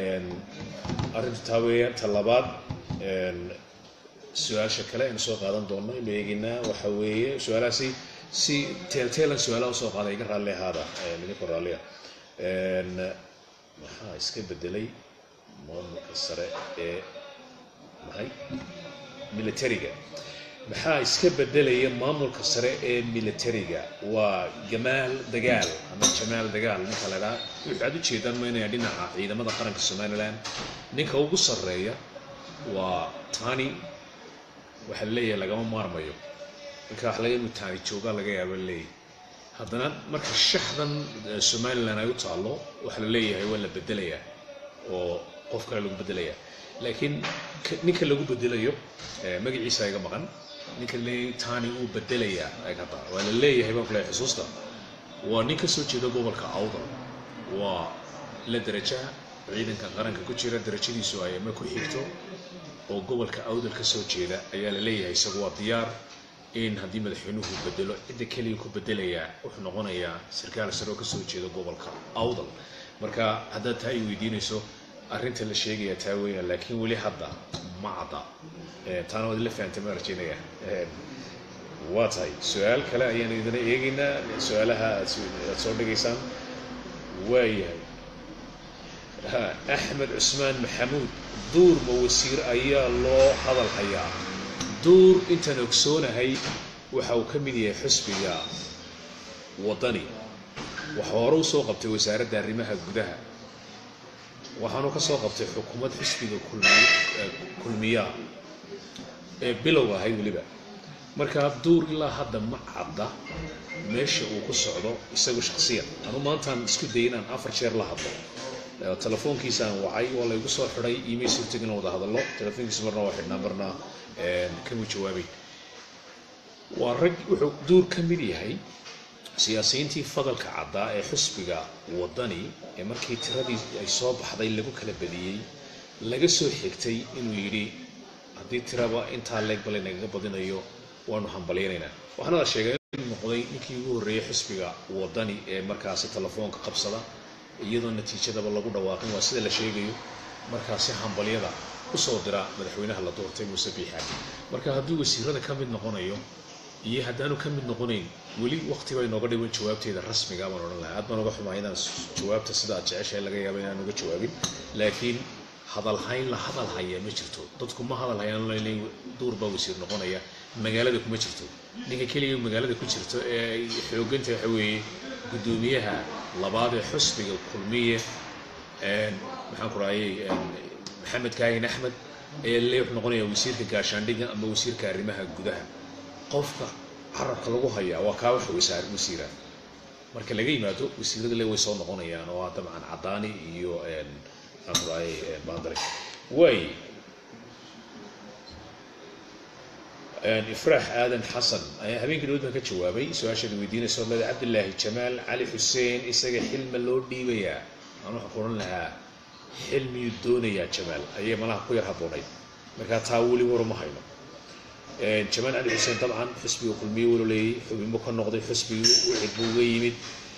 arrinta taa weeyaan talabaad su'aasha kale aan soo qaadan doono imeeginaa waxa weeye su'aalaasi si teelteelan su'aalaha soo qaaday iga raali ahaada midka raaliya maxaa iska bedelay maamulka sare ee militariga maxaa iska bedelaya maamulka sare ee militariga waa Jamaal Dagaal ama Jamaal Dagaal ninka la yiraahdo wuxuu u jeedaan meena dhinaca ciidamada qaranka Soomaaliland ninka ugu sareeya waa Tani waxa leeyahay lagama maarmayo ninka wax laga mutaani jooga laga yaabo leeyahay haddana marka shaxdan Somaliland ay u taalo waxa la leeyahay waa la bedelayaa oo qof kale lagu bedelayaa laakiin ninka lagu bedelayo magaciisa iga maqan ninka tani uu bedelayaa ay ka tahay waa la leeyahay baan kula xusuusta waa ninka soo jeeda gobolka Awdal waa la darajaha ciidanka qaranka ku jira darajadiisu ay ma ku xigto oo gobolka Awdal ka soo jeeda ayaa la leeyahay isagu waa diyaar in haddii madaxweynuhu bedelo cidda kaliya ku bedelaya wuxuu noqonayaa sarkaal sare oo ka soo jeeda gobolka Awdal marka hadda tahay weydiinayso arrinta la sheegaya taa weyn laakiin wali hadda ma cadda taana wada la fahamtay ma rajaynaya waa tahay su'aal kale ayaan idin eegaynaa su'aalaha aad soo dhigaysaan waayahay أحمد عثمان محمود دور موسير أيا الله هذا الحياة دور أنت نكسونه هاي وحاو كمية حسبية وطني وحوارو سوقبت وزارة دارمها قدها وحانو كسوقبت حكومة حسبية كل مياه بلوغة هاي ولبا مركب دور الله هذا ما عدا ماشي وكسعده يسوي شخصيا أنا ما أنت نسكت دينا أفر شير لحظة تلفونkiisa aan wacay oo la igu soo xiray email surtigana wada hadallo telefoonkiisa marna waa xidhnaa marna kama jawaabay waa rag wuxuu door ka mid yahay siyaasiyiintii fadalka cadda ee xisbiga wadani ee markii tiradii ay soo baxday lagu kala badiyay laga soo xigtay inuu yiri haddii tiraba intaa leeg bal inaga badinayo waanu hambalyeynaa waxaana la sheegay in noqday ninkii ugu horeeyay xisbiga wadani ee markaas telefoonka qabsada iyadoo natiijadaba lagu dhawaaqin waa sida la sheegayo markaas hambaliyada u soo dira madaxweynaha la doortay Muuse Biixi marka haddii wasiirada ka mid noqonayo iyo haddaanu ka mid noqonayn wali waqti bay nooga dhiman jawaabteeda rasmiga ma oran lahaa aad baan uga xumahay inaan jawaabta sida aad jeceshahay laga yaabo inaan uga jawaabin laakiin hadal hayn la hadal haya ma jirto dadku ma hadal hayaan leeyahay door baa wasiir noqonaya magaalada kuma jirto ninka kaliya magaalada ku jirto ee xooganta waxa weeye gudoomiyaha labaad ee xisbiga kulmiye maxaan ku raayay maxamed kaahin axmed ee leeyahay noqonaya wasiirka gaashaandhiga ama wasiirka arrimaha gudaha qofka carabka lagu hayaa waa ka wax wasiira marka laga yimaado wasiirada le way soo noqonayaan oo dabcan cadaani iyo maxaan ku raayay baandare way إفراح آدم حسن هبينك نود ما كتشوابي سؤال شد ويدينا سؤال لدى عبد الله جمال علي حسين إساق حلم اللور ديبيا أنا أقول لها حلم يدوني يا جمال أي ما لها قير هبوني مركا تاولي ورما هاينا جمال علي حسين طبعا حسبي وكل ميولو لي حبي مكان نقضي حسبي وحبو ويمد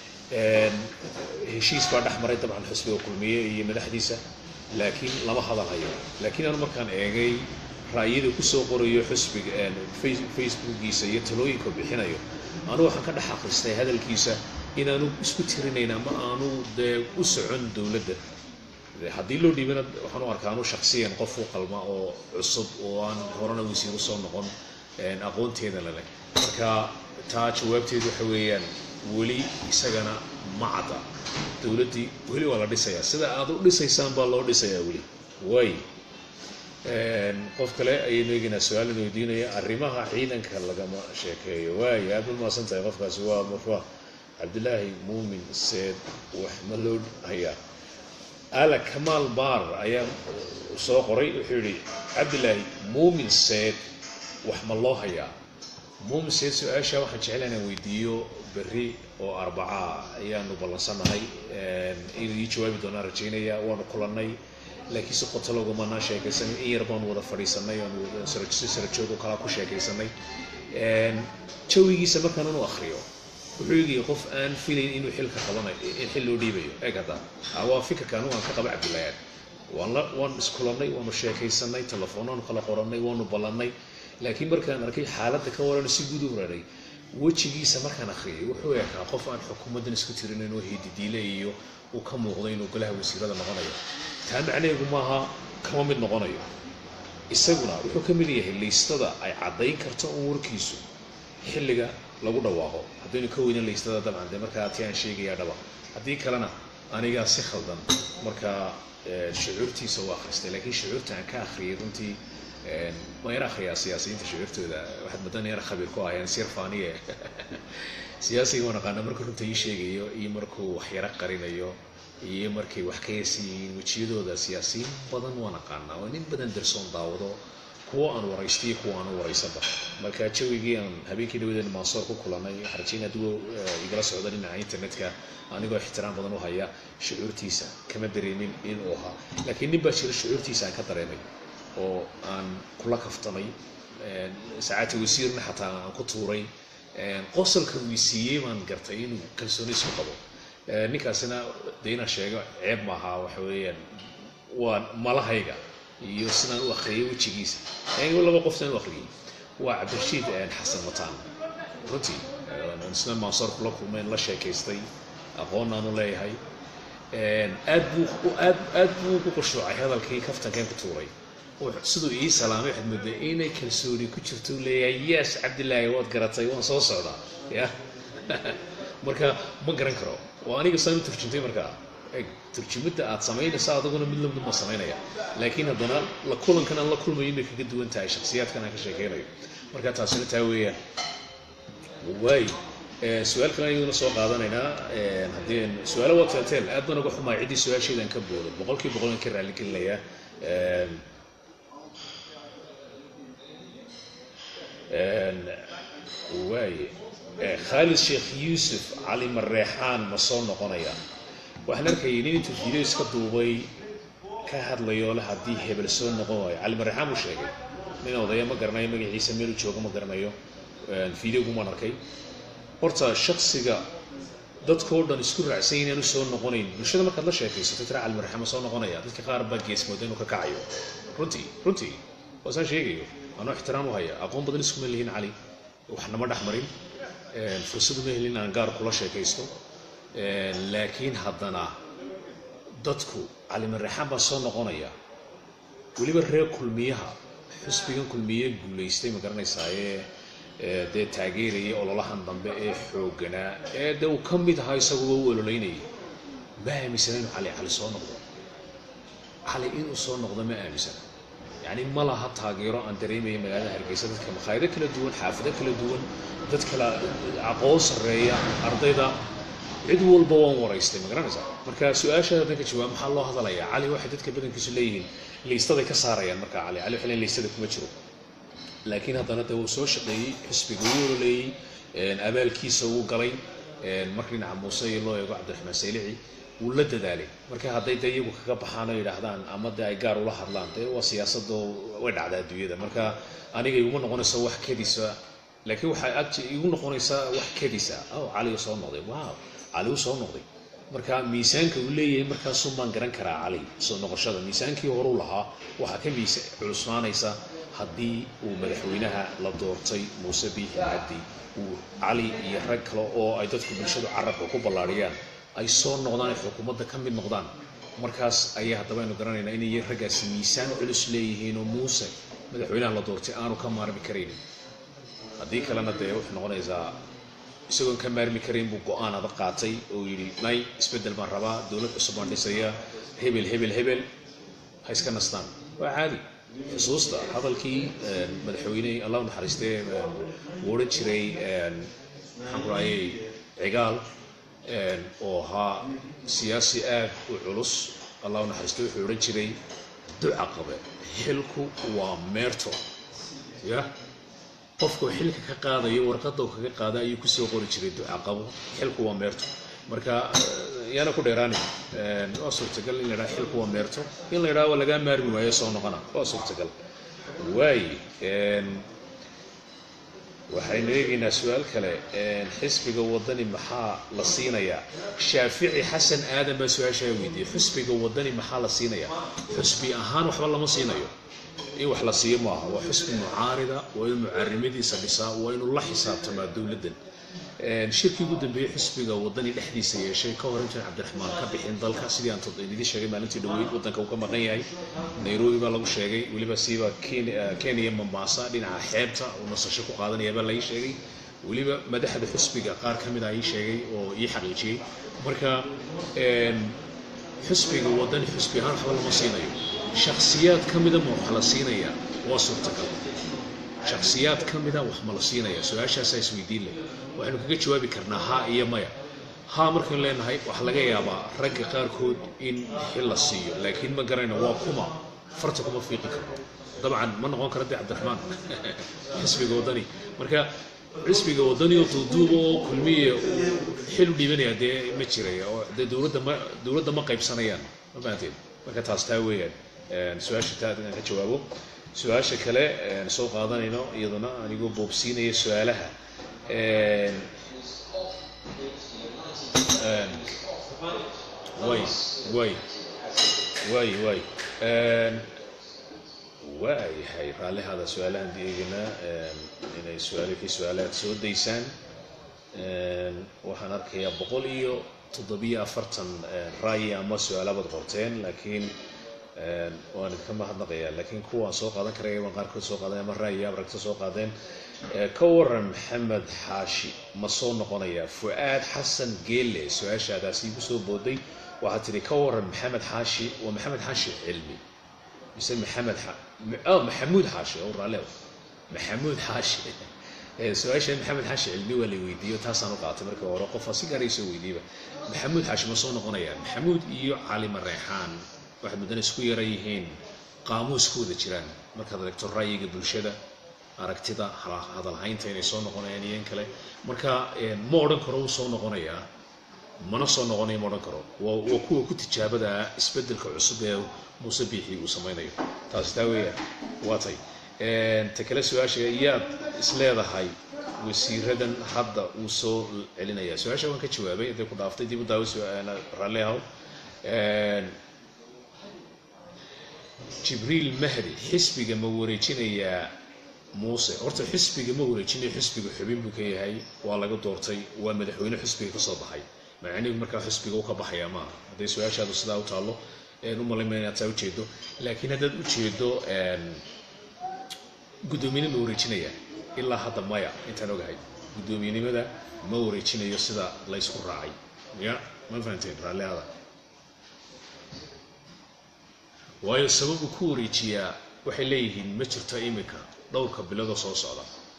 هشيس بعد أحمرين طبعا حسبي وكل مية من حديثة لكن لما هذا هاي لكن أنا مكان إيجي رأيي كسو قريو حسب فيسبوك جيسا يتلوي كبحنايو أنا وحن كده حقستي هذا الكيسة إن أنا إسكتيرينينا ما أنا ده أسعن دولة حدي لو دي بنا وحنو أركانو شخصيا قفو قلما أو عصب وان هورنا ويسيرو صون نقون أقول تينا لنا كا تاج وابتي دو حويان ولي إسجنا معدا دولتي ولي ولا دسيا سدا أدو دسيا سامبا لو دسيا ولي واي qof kale ayaynu eegaynaa su-aal inuu weydiinaya arrimaha ciidanka lagama sheekeeyo waayo aad u maasan tahay qofkaasi waa marfa cabdilaahi muumin seed wax ma loo hayaa ala kamaal baar ayaa soo qoray wuxuu yidhi cabdilaahi muumin seed wax ma loo hayaa muumin seed su-aasha waxaan jeclaan inaan weydiiyo berri oo arbaca ayaanu ballansanahay inuu ii jawaabi doonaan rajaynaya waanu kulannay laakiin si qoto looga manaa sheekaysanay in yar baan wada fadhiisanay oo sarajoog oo kala ku sheekaysanay jawigiisa markaan uu akhriyo wuxuu yiri qof aan filayn inuu xilka qabanayo in xil loo dhiibayo eegada waa fikirkan waan ka qaba Cabdilaahi waan iskulanay waanu sheekaysanay telefoonaan kala qoranay waanu ballanay laakiin markaan arkay xaaladda ka waran si guud u raray wajigiisa markaan akhriyay wuxuu yahay qof aan xukuumaddan isku tirinayn oo hididiile iyo uu ka muuqday inuu golaha wasiirada noqonayo taa macnaheedu maaha kama mid noqonayo isaguna wuxuu ka mid yahay liistada ay cadayn karto warkiisu xilliga lagu dhawaaqo haddii ka weynan liistada dabcan de marka aan sheegaya dhaba haddii kalena aniga si khaldan marka shucuurtiisa waa akhristay laakiin shucuurta aan ka akhriyay runtii ما يرى سياسيين تشعرت إذا واحد مدني يرى خبير كوا يعني سير فانية سياسي وانا قانا مركو رنتي شيء يمركو حيرة قرينة يمركي وحكيسين وتشيدو ذا سياسيين بدن وانا قانا ونين بدن درسون داودو كوا أنا ورئيستي كوا أنا ورئيسبه مركا تشوي جيان هبين كده ودن مصور كلنا حرتينا دو يجلس عدنا على الإنترنت أنا جو احترام بدن وهاي شعور تيسا كما درينين إن أوها لكن نبشر شعور تيسا كتريني أو أن كل كفتني ساعات ويصيرنا حتى كطوري قصر كويسية من قرتين وكلسوني سقطوا نكاسنا دينا شيء عيب معها وحويا ومالهايجا يوصلنا وخري وتشيجيس يعني ولا وقفتنا وخري وعبد الرشيد حسن مطعم رتي نسنا ما صار كلكم من لا شيء كيستي أقولنا أنا لا هاي أدبو بقشوع هذا الكي كفتن كان كطوري وحسدوا إيه سلامي حد مدينة كلسوري كتشرتوا لي ياس عبد الله يواد قرطي وان صوص صعدا يا مركا ما قرنكرو وأنا قصدي ترجمتي مركا ترجمتي أتصمين ساعة قلنا من لم نصمينا يا لكن هذانا لكل كان الله كل ما يملك قد وانت شخصيات كان كشيء مركا تحسين تاوية واي سؤال كنا يقولون سؤال قادنا هنا هدين سؤال وقتين أدنى نقول ما عندي سؤال شيء ذن كبول بقول نكرر على كل يا واي خالد الشيخ يوسف علي مريحان مصون قنايا وإحنا كينين تفيديو سكتوبي كهاد ليوله هدي هبلسون قنايا علي مريحان مش شيء من وضعيه ما قرناي ما عيسى ميلو شوكو ما قرنايو الفيديو كم نركي horta shakhsiga dadkoo dhan isku raacsan inuu soo noqonayn bulshada marka la sheekaysto tira al marxama soo noqonaya dadka qaar ba geesmooda inuu ka kacayo runtii waxa sheegayo ana ixtiraam u haya aqoon badan isku leeyihiin cali waxna ma dhaxmarin fursad ma helin aan gaar kula sheekaysto laakiin haddana dadku cali marxama soo noqonaya waliba reer kulmiyaha xisbigan kulmiye guuleystay ma garanaysaa ده تاجيري أو الله هم ضمبه حوجنا ده وكم بيتها يسووا ولوليني ما مثلاً على صون نقطة على إنه صون نقطة ما مثلاً يعني ما لها تاجيره عن دريمة مجال هرجيسة كم خيرك كل دون حافظك كل دون ده كلا عقوس الريا أرضي ده عدو البوام ورئيس المجرم إذا مركز سؤال شهادة كشوا محل الله هذا ليه علي واحد تكبرن كسلين اللي يستضي كسارة يعني مركز علي حاليا اللي يستضي كمشروع لكن هذا نتوه سوش لي حسب جور لي أبال كيسو قري مركين عم موسى الله يقع عبد الرحمن سيلعي ولد ذلك مركين هذا يدي وكذا حانا يرهدان أما ده إيجار ولا حرلان ده وسياسة ده وين عدد دوية مركين أنا يقولون نقول سوا كديسة لكن وحأت يقولون نقول سوا كديسة أو علي صون نقضي واو علي صون نقضي مركين ميزان كولي مركين صومان جران كرا علي صون نقشة ميزان كي هرولها وحكم ميزان عثمان إيسا haddii uu madaxweynaha la doortay Muuse Biixi Cabdi uu Cali iyo rag kale oo ay dadku bulshadu carabka ku ballaariyaan ay soo noqdaan xukuumadda ka mid noqdaan markaas ayaa hadaba aynu garanaynaa inay raggaasi miisaan culus leeyihiin oo Muuse madaxweynaha la doortay aanu ka maarmi karin haddii kalena dee wuxuu noqonaysaa isagoo ka maarmi karin buu go'aan adag qaatay oo yiri nay isbedel baan rabaa dawlad cusub aan dhisaya hebel ha iska nastaan waa caadi xusuusta hadalkii madaxweynaha Allah naxariistay wada jiray waxaan ku raayay cigaal oo ha siyaasi aad u culus Allah naxariistay wuxuu oran jiray duca qabe xilku waa meerto ya qofku xilka ka qaadayo warqadda uu kaga qaaday ayuu ku soo qori jiray duca qabo xilku waa meerto marka yana ku dheeraanay oo suurtagal in la yiraahdo xilku waa meerto in la yiraahdo laga maarmi waayo soo noqona oo suurtagal way waxaynu eegaynaa su'aal kale xisbiga wadani maxaa la siinayaa Shaafici Xasan Aadan baa su'aasha weydiiyay xisbiga wadani maxaa la siinayaa xisbi ahaan waxba lama siinayo in wax la siiyo ma aha waa xisbi mucaarida oo inuu mucaarrimadiisa dhisaa waa inuu la xisaabtamo dawladdan shirkii ugu dambeeyay xisbiga wadani dhexdiisa yeeshay ka hor inta Cabdiraxmaan ka bixin dalka sidii aan idin sheegay maalintii dhaweyd wadanka uu ka maqan yahay Nairobi baa lagu sheegay waliba siiba Kenya Mombasa dhinaca xeebta oo nasasho ku qaadanaya baa la sheegay waliba madaxda xisbiga qaar kamid ah ay sheegay oo ii xaqiijiyay marka xisbiga wadani xisbi ahaan waxba lama siinayo shakhsiyaad ka mida ma wax la siinaya waa suurtagal shakhsiyaad ka mida wax ma la siinaya su-aashaasaa isweydiin leh waxaynu kaga jawaabi karnaa haa iyo maya haa markaynu leenahay waxaa laga yaabaa ragga qaarkood in xil la siiyo laakiin ma garanayno waa kuma farta kuma fiiqi karno dabcan ma noqon kara dee cabdiraxmaan xisbiga wadani marka xisbiga wadani oo duuduuba oo kulmiye xil u dhiibanaya dee ma jiraya oo dee dowladda ma qaybsanayaan ma fahanteen marka taas taa weeyaan su-aasha taa inaan ka jawaabo su-aasha kale soo qaadanayno iyaduna anigoo boobsiinaya su-aalaha waayahay raallihaada su-aalahan eegana inay su-aalaad soo daysaan waxaan arkayaa 147 ra'yi ama su-aalabaad qorteen laakiin waan idinka mahadnaqayaa laakiin kuwaan soo qaadan karaya waan qaarkood soo qaadan ama ra'yi abragta soo qaadeen ka waran maxamed xaashi ma soo noqonayaa fu'aad xasan geelle su-aashaadaasi igu soo booday waxaad tidhi ka waran maxamed xaashi waa maxamed xaashi cilmi mise maxamuud xaashi oo raale maxamuud xaashi su-aashan maxamed xaashi cilmi waa la weydiiyo taasaan u qaatay marka hore qof si gaar ah soo weydiiba maxamuud xaashi ma soo noqonayaa maxamuud iyo cali mareexaan waxay mudan isku yara yihiin qaamuuskooda jiraan markaad eegto ra'yiga bulshada aragtida hadalhaynta inay soo noqonayaan iyo in kale marka ma odhan karo uu soo noqonayaa mana soo noqonayo ma odhan karo waa kuwa ku tijaabada isbedelka cusub ee muuse biixi uu samaynayo taasi taa weeyaan waa tay ta kale su-aasha iyaad isleedahay wasiiradan hadda uu soo celinaya su-aasha waan ka jawaabay intay ku dhaaftay dib u daawo raalli ahow jibriil mahdi xisbiga ma wareejinayaa muuse horta xisbiga ma wareejinayo xisbiga xubin buu ka yahay waa laga doortay waa madaxweyne xisbiga ka soo baxay macnihiisu markaa xisbiga uu ka baxaya maaha hadday su-aashaadu sidaa u taallo u malaynaya inaad saa ujeedo laakiin haddaad ujeedo guddoomiyenimo ma wareejinaya ilaa hadda maya intaan ogahay guddoomiyenimada ma wareejinayo sida la ysku raacay ya ma fahanteen raalliada waayo sababu ku wareejiyaa waxay leeyihiin ma jirto iminka dhowrka biloodoo soo socda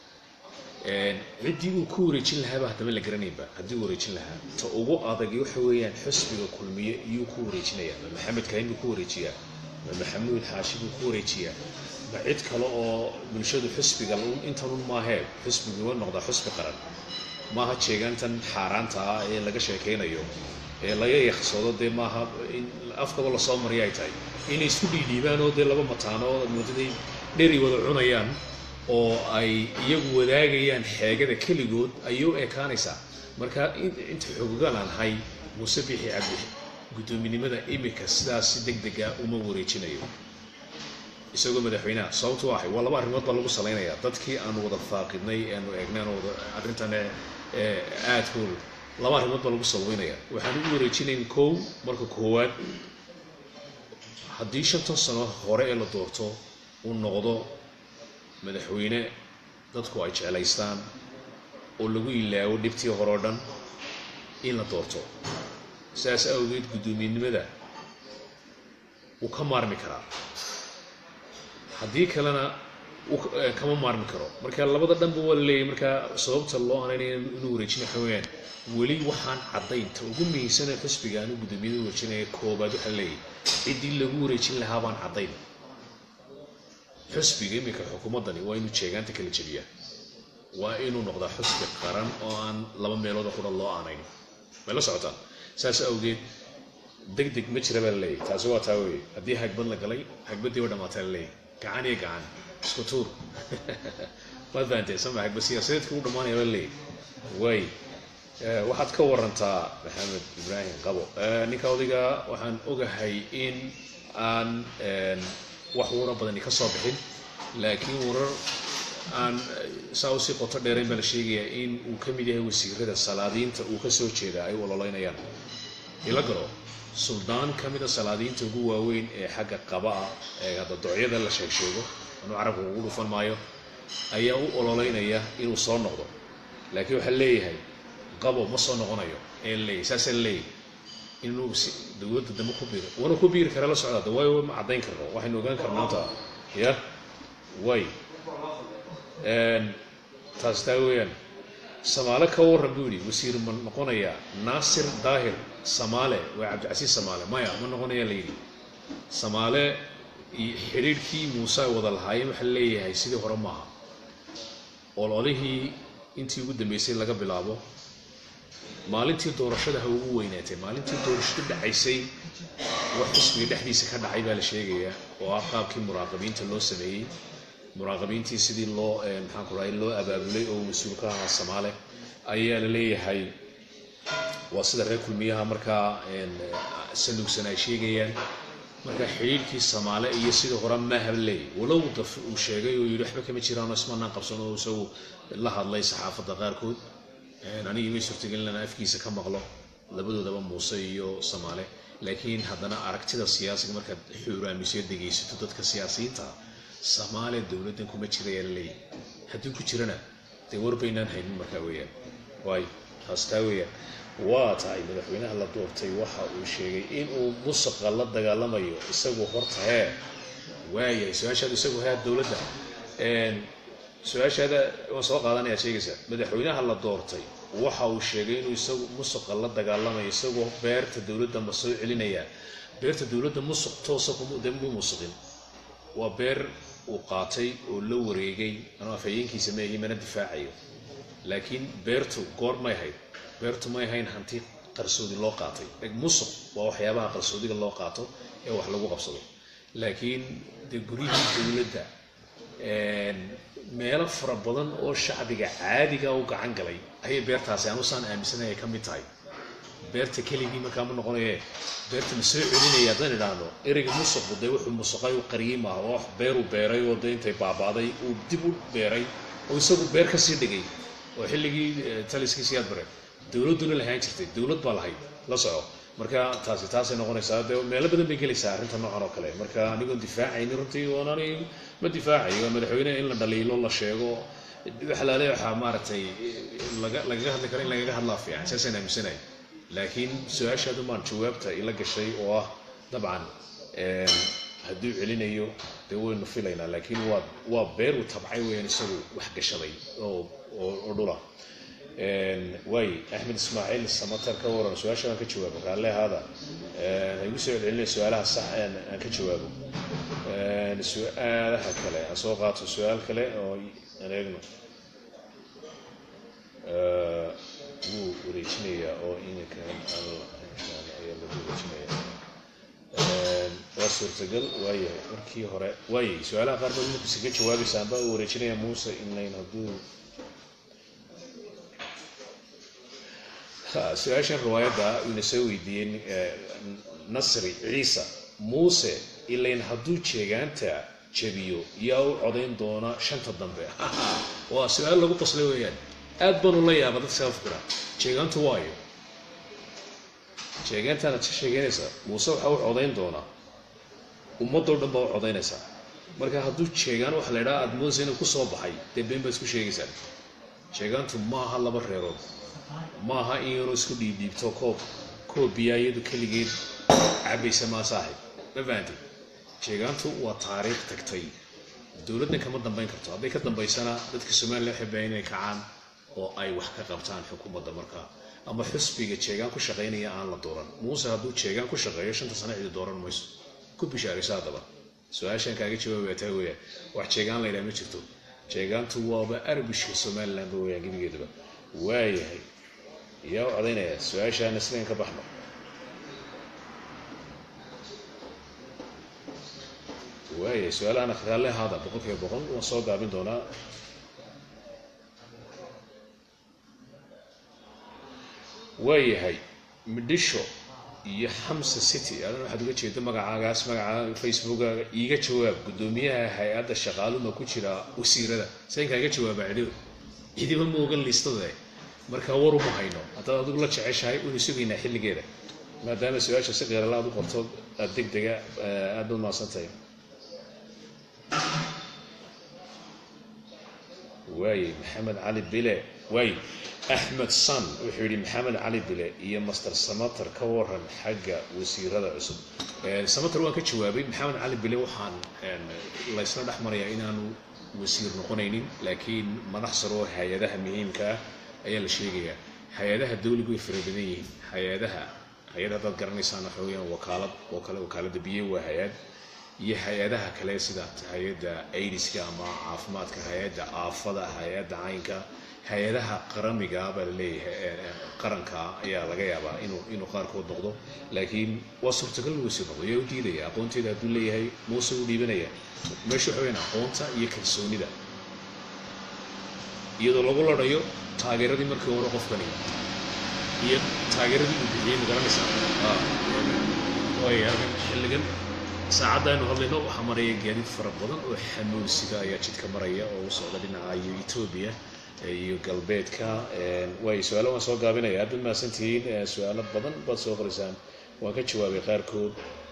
ciddii uu ku wareejin lahaaba haddama la garanaynba haddii uu wareejin lahaa ta ugu adagi waxa weeyaan xisbiga kulmiye iyuu ku wareejinayaa ma maxamed kahin buu ku wareejiyaa ma maxamuud xaashi buu ku wareejiyaa ma cid kale oo bulshadu xisbiga intanun maahee xisbigu wa noqdaa xisbi qaran maaha jeegaantan xaaraanta ah ee laga sheekaynayo ee laga yaksado dee maaha afkaba lasoo mariya ay tahay inay isku dhiidhiibaan oo dee laba mataano muddaday dheri wada cunayaan oo ay iyagu wadaagayaan xeegada keligood ayuu ekaanaysaa marka inta xoogaan aan hay muuse biixi cabdi guddoominimada imika sidaas si degdega uma wareejinayo isagoo madaxweynaha sababtu waxay waa laba arrimood baa lagu salaynayaa dadkii aan wada faaqidnay aanu eegnaan wada arrintan aad hool laba arrimood baa lagu salweynayaa waxaan u wareejinayn kow marka koowaad haddii 5 sano hore ee la doorto uu noqdo madaxweyne dadku ay jeclaystaan oo lagu ilaawo dhibtii hore oo dhan in la doorto saas awgeed guddoomiyenimada uu ka maarmi karaa haddii kalena kama maarmi karo marka labada dhanba waa la leeyahay marka sababta loo aanaynayo inuu wareejinayo waxa weeyaan weli waxaan caddaynta ugu muhiimsan ee xisbiga aanu guddoomiyada wareejinaya koobaad waxaa leeyahay ciddii lagu wareejin lahaa baan caddayn xisbiga iminka xukuumaddani waa inuu jeegaanta kala jebiyaa waa inuu noqdaa xisbi qaran oo aan laba meelood oo qura loo aanayn may la socotaan saas awgeed degdeg ma jira baa la leeyahay taasi waa taa weeye haddii hagbad la galay hagbaddii waa dhamaataa la leeyahay gacan iyo gacan isku tuur waad fahanteen sama hagbad siyaasadeedka u dhammaanaya baa la leeyahay waay waxaad ka warantaa maxamed ibraahim qabo ninka odayga waxaan ogahay in aan wax warar badani ka soo bixin laakiin warar aan saa usii qoto dheerayn baa la sheegayaa in uu ka mid yahay wasiirada salaadiinta uu ka soo jeeda ay ololeynayaan ila garo suldaan ka mida salaadiinta ugu waaweyn ee xagga qaba ah ee hadda docyada la sheego anuu carabka ugu dhufan maayo ayaa u ololeynaya inuu soo noqdo laakiin waxaa leeyahay qabo ma soo noqonayo ee leeyahay saasaan leeyahay inuu dowladda dama ku biiro wana ku biiri kara la socda way ma cadayn karno waxaynu ogaan karnaa ta ya way taas taawayaan Soomaali ka waran buuri wasiir ma noqonaya Naasir Daahir Soomaali waa Cabdicasiis Soomaali maya ma noqonaya leeyri Soomaali xiriirkii Muuse wada lahaayeen waxa leeyahay sidii hore maaha ololihii intii ugu dambeysay laga bilaabo maalintii doorashada ugu weynaatay maalintii doorashada dhacaysay wax xisbiga dhexdiisa ka dhacay baa la sheegayaa oo qaabkii muraaqabiinta loo sameeyay muraaqabiintii sidii loo maxaan ku raayay loo abaabulay oo mas'uulka ah Soomaali ayaa la leeyahay waa sida reer kulmiyaha markaa saluugsan ay sheegayaan marka xiriirkii Soomaali iyo sidii hore ma hablay walow daf uu sheegay oo yiri waxba kama jiraan ismaanaan qabsan oo soo la hadlay saxaafadda qaarkood aniga ma suurtagelina afkiisa ka maqlo labadoodaba Muuse iyo Soomaali laakiin haddana aragtida siyaasiga marka xuraamisay dhageysato dadka siyaasiyiinta Soomaali dawladdan kuma jirayaan leey haddii ku jirana de warbaynaan haynin marka weeyaan way hastaawiya waa tahay madaxweynaha la doortay waxa uu sheegay in uu musuqa la dagaalamayo isagu horta waayay su'aashaadu isagu dawladda su'aashaada oo soo qaadanaya sheegaysa madaxweynaha la doortay waxa uu sheegay inuu isagu musuqa la dagaalamayo isagu beerta dawladda ma soo celinaya beerta dawladda musuq toos ah kuma dambu musuqin waa beer uu qaatay oo la wareegay ana afayeenkiisa ma yihiin mana difaacayo laakiin beertu goor ma yahay beertu ma yahayn hanti qarsoodi loo qaatay musuq waa waxyaabaha qarsoodiga loo qaato ee wax lagu qabsado laakiin de guriyada dawladda meelo fara badan oo shacbiga caadiga u gacan galay ayay beertaasi aanu saan aaminsanay ka mid tahay beerta keligii markaa ma noqonayo beerta ma soo celinaya haddaan idhaahno ereyga musuq buday wuxuu musuqay u qariyay maaha oo beeru beeray oo intay baabaaday uu dib u beeray oo isagu beer ka sii dhigay oo xilligii taliskiisii aad baray dawladduna lahayn jirtay dawlad baa lahayd la soco marka taasay noqonaysaa meelo badan bay gelaysaa arrinta noocan oo kale marka anigoon difaacayni runtii oonani ma difaacayo madaxweynaha in la dhaliilo la sheego waxalaale waxaa maaragtay lagaga hadli karo in lagaga hadlaa fiican saasaan aaminsanahay laakiin su-aashaadu maan jawaabta ila gashay oo ah dabcan hadduu celinayo dee waynu filaynaa laakiin waa beer uu tabcay weeyaan isagu wax gashaday oo dhula واي أحمد إسماعيل السمطر كورن سؤال شو أنا كجوابه قال لي هذا يقول سؤال علمي سؤالها صح أنا كجوابه السؤال هكذا أسوقات السؤال كله أنا أجمع مو وريشنية أو إنك الله إن شاء الله يلا وريشنية وصور تقل واي وركي هراء واي سؤالها قرب منك سكت جوابي سامبا وريشنية موسى إن لا ينهضو سؤال رواية ونسوي دين نصري عيسى موسى إلا ينهضو شيئان تا جبيو ياو عضين دونا شنطة الضنبه وسؤال لغو قصلويان أدبن الله يا بدأت سافكرا شيئان توايو شيئان تانا تشيئان إسا موسى وحاو عضين دونا ومدور دنباو عضين إسا مركا هدو شيئان وحليرا أدموزين وكسوا بحي تبين بس كو شيئان شيئان تماها لبر ريرود maaha in yaro isku dhiibto koob biyaayadu kaligeed cabaysa ma saaxib ma fahanti sheegantu waa taariikh tagtay dawladdan kama dambeyn karto haday ka dambeysana dadka Soomaaliya waxay baahinay kacaan oo ay wax ka qabtaan xukuumadda marka ama xisbiga sheegan ku shaqeynaya aan la dooran Muuse hadduu sheegan ku shaqeeyo 5 sano cid dooran mayso ku bishaaraysaa daba su'aashan kaaga jawaabay taa weeye wax sheegan la ilaamin jirto sheegantu waa arbishka Soomaaliland weeyaan gibigeedaba waayahay يا عضينا سؤال شان سنين كبحنا وهي سؤال أنا خلال هذا بقول وصوت قابل دونا وهي هاي مدشوا يحمس السيتي أنا واحد يقول شيء دمج عاجز مع فيسبوك يجي جواب قدوميها هاي هذا الشغال وما كشرا وسيرة سين كان يجي جواب عدو يدي هم موجل ليستوه marka waru ma hayno hada adigu la jeceshahay uu sugeynaa xilligeeda maadaama su'aasha si qeer la qorto degdega aad u maasantay way maxamed ali bile way أحمد صن وحيري محمد علي بلا هي مستر سماتر كورن حاجة وسيرة عصب سماتر هو كتشوابي محمد علي بلا وحان الله يسلم أحمر يا إنه وسير نقنينين لكن ما نحصره هيادها مهمة أي الشيء هيادها الدولة جو فريدني هيادها تذكرني سنة حويا وكالة دبيه وهياد هيادها كلاسيدات هيدا أيديسكا مع عفمات كهيدا عفضة هيدا عينك هيادها قرميقا باللي قرنكا يا لقيابا إنه قاركود نقضه لكن وصرتك الوسيط يودي لي أقونتي ذا دولي هي موسو دي بنية ماشي حوينا أقونتا يكرسوني ذا iyadoo lagu larayo taageeradii markii hore qofkani iyo taageeradii uu bixiyay magaranaysaa way arkan xilligan saacadaynu hadlayno waxa maraya gaadiid fara badan oo xanuunsida ayaa jidka maraya oo u socda dhinaca Itoobiya iyo galbeedka way su'aalo waan soo gaabinaya aad ma santiin su'aalo badan baad soo qoraysaan waan ka jawaabay qaarkood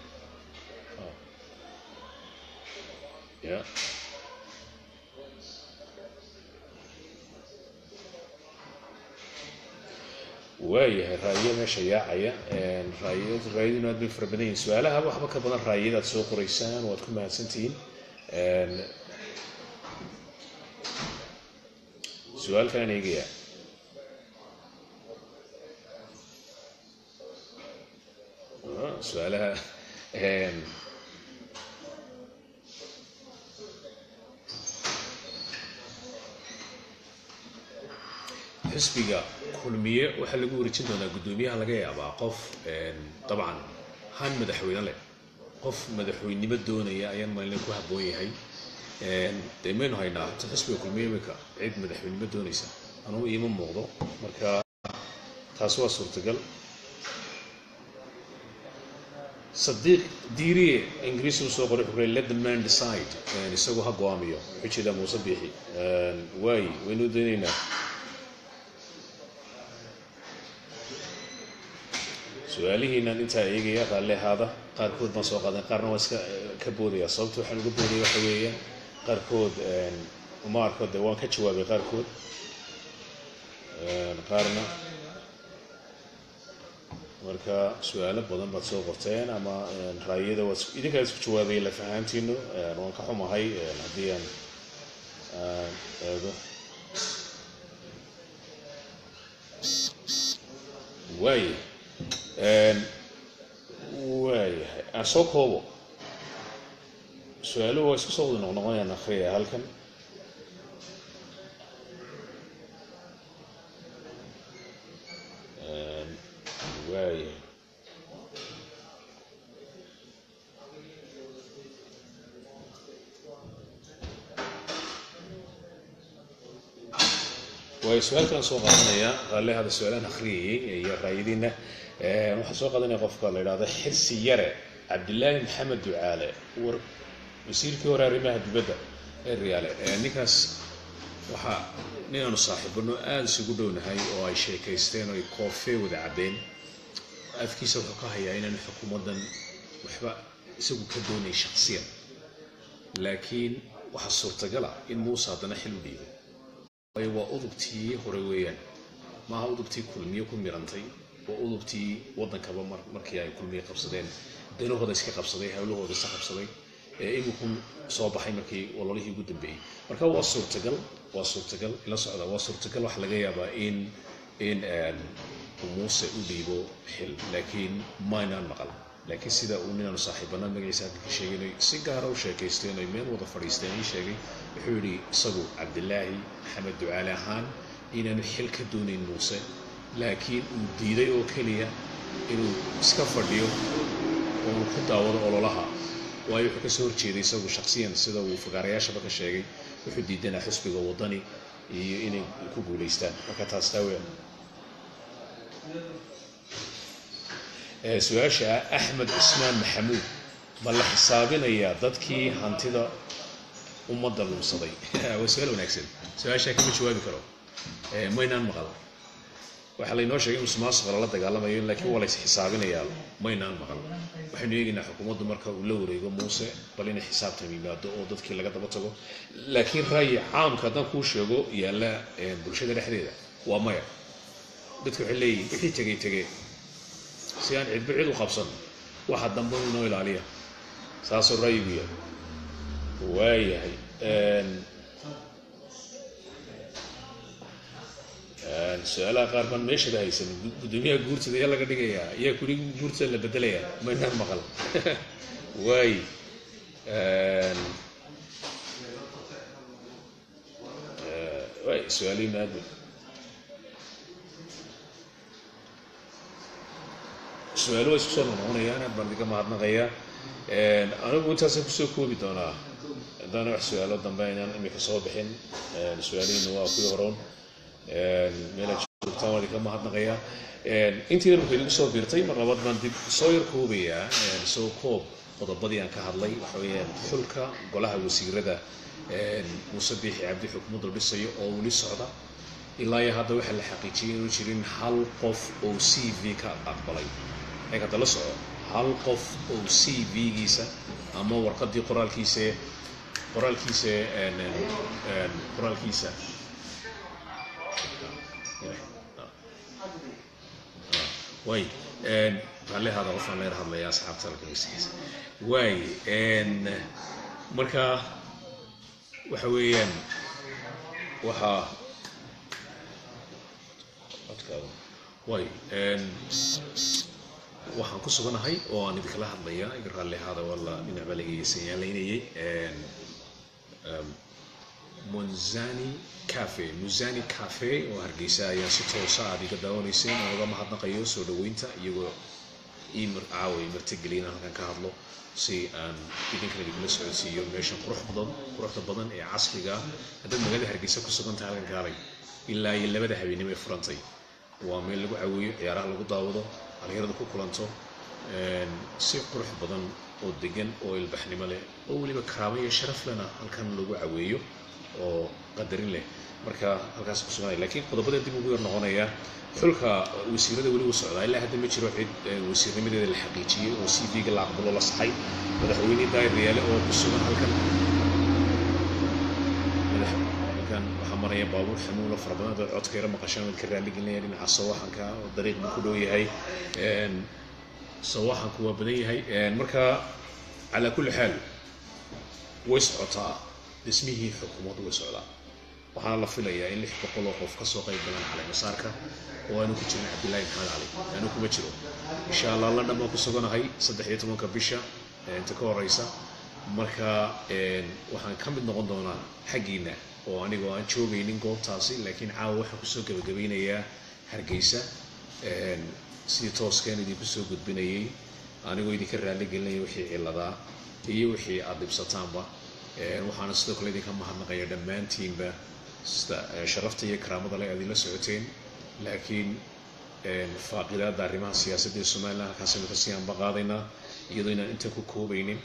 waayahay raayo meesha yaacaya raayaduna aad bay fara badan yihiin su-aalaha waxba ka badan raayada aad soo qoraysaan waad ku mahadsantihiin su-aal kalan eegaya su-aalaha xisbiga kulmiye waxa lagu wareejin doonaa gudoomiyaha laga yaabaa qof dabcan han madaxweyne leh qof madaxweynimo doonaya ayaan maalin ku haboon yahay deemaynu haynaa xisbiga kulmiye marka cid madaxweynimo doonaysa anuu iima muuqdo marka taas waa suurtagal صديق ديري إنجليزي وسوق الحكومة let the man decide يسوقها قواميو حكي ده مصبيحي واي وينو دينينا سؤالي هنا أنت إيجي قال لي هذا قاركود ما سوق هذا قارنا واسك كبودية صوت وحنا كبودية وحوية قاركود وماركود دوان كتشوابي قاركود قارنا marka su'aalo badan baad soo qorteen ama raayada waad idinka isku jawaabay la fahantiino waan ka xumahay hadii aan eego aan soo koobo su'aalo waa isku soo noqonayaan akhriya halkan وسؤال كان سوق قادنيا قال لي هذا السؤال أخري يا رايدينا وحسوق قادنيا قف قال لي هذا حرسي يرى عبد الله محمد دعالة ويصير في ورا رماه البدر الريال نيكاس وحا نينا صاحب إنه آدس يقولون هاي أو أي شيء كيستين أو يكوفي وذا عبين أفكي سوق كهيا إن الحكومة دن وحبا يسوق كدوني شخصيا لكن وحصورت قلع إن موسى دنا حلو ديه وأضبطي هرويان ما أضبطي كل مية كل ميرانتي وأضبطي وضن كبا مركيا كل مية قبصدين دينو هذا يسكي قبصدين هؤلاء هذا يسكي قبصدين إنكم صوابحي مركي والله ليه يقدم به مركا وصورتقل إلى صعدة وصورتقل وحلا جاية بقى إن موسى أديبو حل لكن ما ينال مقال لكن سيدا أمنا صاحبنا مجلسات كشيء سيجارة وشيء استينا يمين وضفريستاني شيء حوري صبو عبد الله محمد دعالة هان إن نحل كدون موسى لكن وديده وكليه إنه سكفر ديو ونخد عوض لها ويحكي سور شيء يسوي شخصيا سيدا وفقاريا شبكة شيء وحد يدنا حسب وطني إنه كوبوليستان وكتاستوي سؤال أحمد عثمان محمود بل حسابنا يا ضدكي هانتدا ومضى المصدي وسؤال ونكسل سؤال شاكي مش واجب كرو ما ينام مغلا وحلينا شيء مسماس غلا دجالا ما يقول لك ولا حسابنا يا ما ينام مغلا وحنا يجينا حكومة مركز ولو ريجو موسى بلين حساب تميم هذا ضدكي لقى تبتغو لكن رأي عام كذا كوش يجو يلا برشة الحديدة وما dadku waxay leeyihiin wixii tegey si aan cidba cid u qabsan waxa dambe inoo ilaaliya saasoo ra'yigu yahay waayahay su-aalaha qaar baan meeshaba haysan gudoomiyaha guurtada ayaa laga dhigayaa ayaa kuli guurtada la bedelayaa maynaan maqal waay su-aalihiina aad su-aalo waa isku soo noqonayaan aad baan idinka mahadnaqayaa anigu intaasaan kusoo koobi doonaa haddaana wax su-aalo dambe aynaan imika soo bixin su-aalihiina waa kuwii horoon meelaad joogtaan waan idinka mahadnaqayaa intiina marka idigu soo biirtay mar labaad baan dib soo yar koobayaa soo koob qodobadii aan ka hadlay waxa weeyaan xulka golaha wasiirada muuse biixi cabdi xukuumadda dhisayo oo weli socda ilaa iyo hadda waxaa la xaqiijiyay inuu jirin hal qof oo c v ka aqbalay ee hadda la soco hal qof oo c v-giisa ama warqadii qoraalkiisa way raalli hada qofaan leer hadlaya asxaabta halka wasiirkiisa way marka waxa weeyaan waxaa way waxaan ku suganahay oo aan idinkala hadlaya iga raalli hada walla dhinac baa laga yeesanyaallaynayay Muzani Cafe oo Hargeysa ayaa si toosa aad iga daawanayseen oo uga mahadnaqayo soo dhaweynta iyagoo caaway martigelina halkan ka hadlo si aan idinkana idinla socodsiiyo meeshan quruxda badan ee casriga haddaad magaalada Hargeysa ku sugan tahay halkan kaalay ilaa iyo 2 habeenimo ay furantay waa meel lagu caweeyo ciyaaraha lagu daawado dhalinyarada ku kulanto si qurux badan oo degan oo ilbaxnimo leh oo weliba karaamo iyo sharaf lena halkan lagu caweeyo oo qadarin leh marka halkaas ku suganay laakiin qodobada dib ugu yar noqonaya xulka wasiirada weli uu socdaa ilaa hadda ma jiro cid wasiirnimadeeda la xaqiijiyay oo CV-ga la aqbalo la saxay madaxweyne daayir riyaale oo ku sugan halkan waxaa maraya baabuur xamuulo fara badan dad codka yara maqashaan wad ka raaligelinaya dhinaca sawaxanka oo dariiq buu ku dhow yahay sawaxanku waa badan yahay marka calaa kulli xaal way socotaa dhismihii xukuumaddu way socdaa waxaana la filayaa in 600 oo qof ka soo qayb galaan cali masaarka oo aanu ku jirin Cabdullaahi Maxamed Cali aanu kuma jiro insha Allah la dhamaan ku suganahay 13 bisha inta ka horeysa marka waxaan ka mid noqon doonaa xaqiina oo anigoo aan joogaynin goobtaasi laakiin caawa waxaan ku soo gabagabeynayaa Hargeysa sidii tooskan idinku soo gudbinayay anigoo idinka raali gelinaya wixii cilada iyo wixii aad dibsataanba waxaana sidoo kale idinka mahadnaqaya dhammaantiinba sharafta iyo karaamada leh aad ila socoteen laakiin faaqidaada arrimaha siyaasadda ee Soomaaliya halkaasaynu ka sii anbaqaadaynaa iyadoo inaan inta ku koobaynin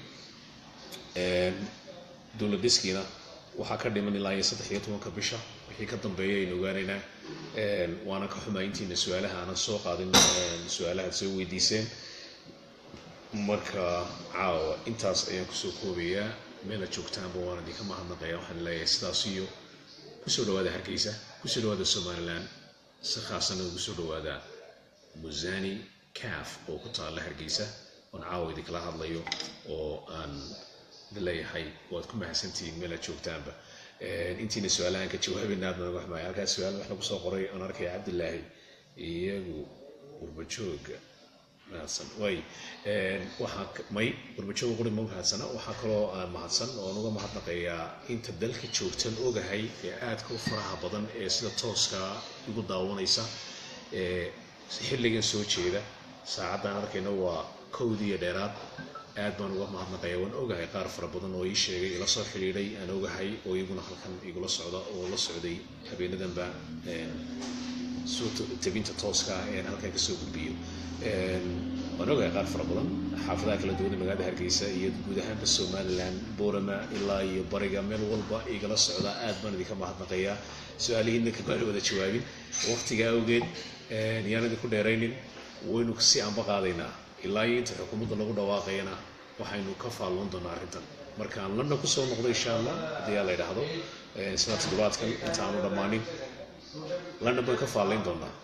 dowladiskiina waxaa ka dhiman ilaa iyo 13 bisha wixii ka dambeeyay aynu ogaanaynaa waana ka xumayntiina su-aalaha aanan soo qaadin su-aalaha soo weydiiseen marka caawa intaas ayaan kusoo koobayaa meel aad joogtaanba waan idinka mahadnaqayaa waxaan leeyahay sidaas iyo kusoo dhawaada Hargeysa kusoo dhawaada Somaliland si khaasan ugu soo dhawaada Muzani Cafe oo ku taala Hargeysa oo caawa idinkala hadlayo oo aan leeyahay waad ku mahadsantihiin meel aad joogtaanba intiina su-aalahan ka jawaabina aad naga xumay halkaas su-aal wax lagu soo qoray aan arkay Cabdullaahi iyagu urbajooga mahadsan way waxaa may urbajooga qori ma mahadsana waxaa kaloo aan mahadsan oo uga mahadnaqayaa inta dalka joogtan ogahay ee aad ka faraha badan ee sida tooska ugu daawanaysa xilligan soo jeeda saacaddan arkayna waa 1 iyo dheeraad aad baan uga mahadnaqayaa waan ogahay qaar fara badan oo ii sheegay ila soo xiriiray aan ogahay oo iyaguna halkan igula socda oo la socday habeenadanba soo tabinta tooska ee halkan ka soo gudbiyo waan ogahay qaar fara badan xaafadaha kala duwan ee magaalada Hargeysa iyo guud ahaan Somaliland Boorama ilaa iyo bariga meel walba igala socda aad baan idinka mahadnaqayaa su-aalihiina ka baan wada jawaabin waqtiga awgeed yaan idinku dheeraynin waynu si aanba qaadaynaa ilaa inta xukuumadda lagu dhawaaqayna waxaynu ka faalloon doonaa arrintan markaan lana ku soo noqdo insha Allah hadii la yiraahdo sida toddobaadkan inta aanu dhamaanin lana baan ka faallayn doonaa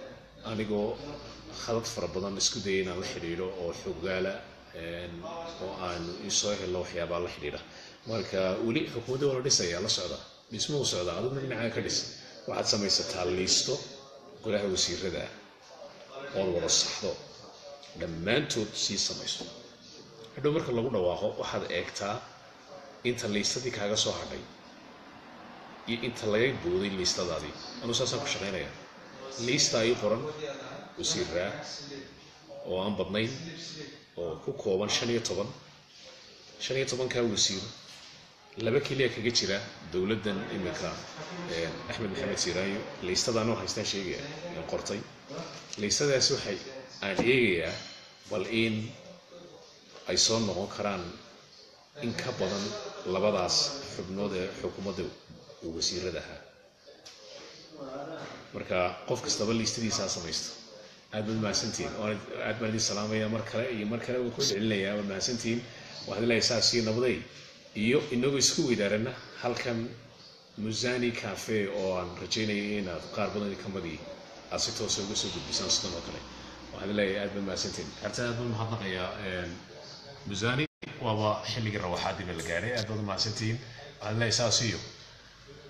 anigoo khadad fara badan isku dayay inaan la xidhiidho oo xogaala oo aan isoo helo waxyaabaa la xidhiidha marka weli xukuumadda waa la dhisayaa la socda dhismuhu socda adiguna dhinacaa ka dhis waxaad samaysataa liisto golaha wasiirada ah ood wada saxdo dhammaantood sii samayso hadhow marka lagu dhawaaqo waxaad eegtaa inta liistadii kaaga soo hadhay iyo inta laga booday liistadaadii anuu saasaan ku shaqaynaya liista ay qoran wasiiraa oo aan badnayn oo ku kooban 15 kaa wasiir laba keliya kaga jira dowladdan iminka axmed maxamed siiraayo liistadaan oo haystaan sheegaya qortay liistadaasi waxay aan eegayaa bal in ay soo noqon karaan in ka badan labadaas xubnood ee xukuumadda wasiirada ahaa marka qof kastaba liistadiisaa samaysto aad baad mahadsantihiin aad baan idin salaamaya mar kale waan ku celinayaa waad mahadsantihiin waxaad leeyahay saas iyo nabaday iyo inagoo isku weydaarana halkan Muzani Cafe oo aan rajaynayay inaad qaar badan ka madi aad si toos ah uga soo gudbisaan sidoo kale waxaad leeyahay aad baad mahadsantihiin harta aad baan mahadnaqayaa Muzani waaba xilliga rawaxaadii la gaaray aad baad mahadsantihiin waxaad leeyahay saas iyo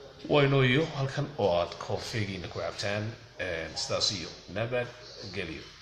wayno halkan oo aad koofeegiina ku cabtaan sidaas iyo nabad geliyo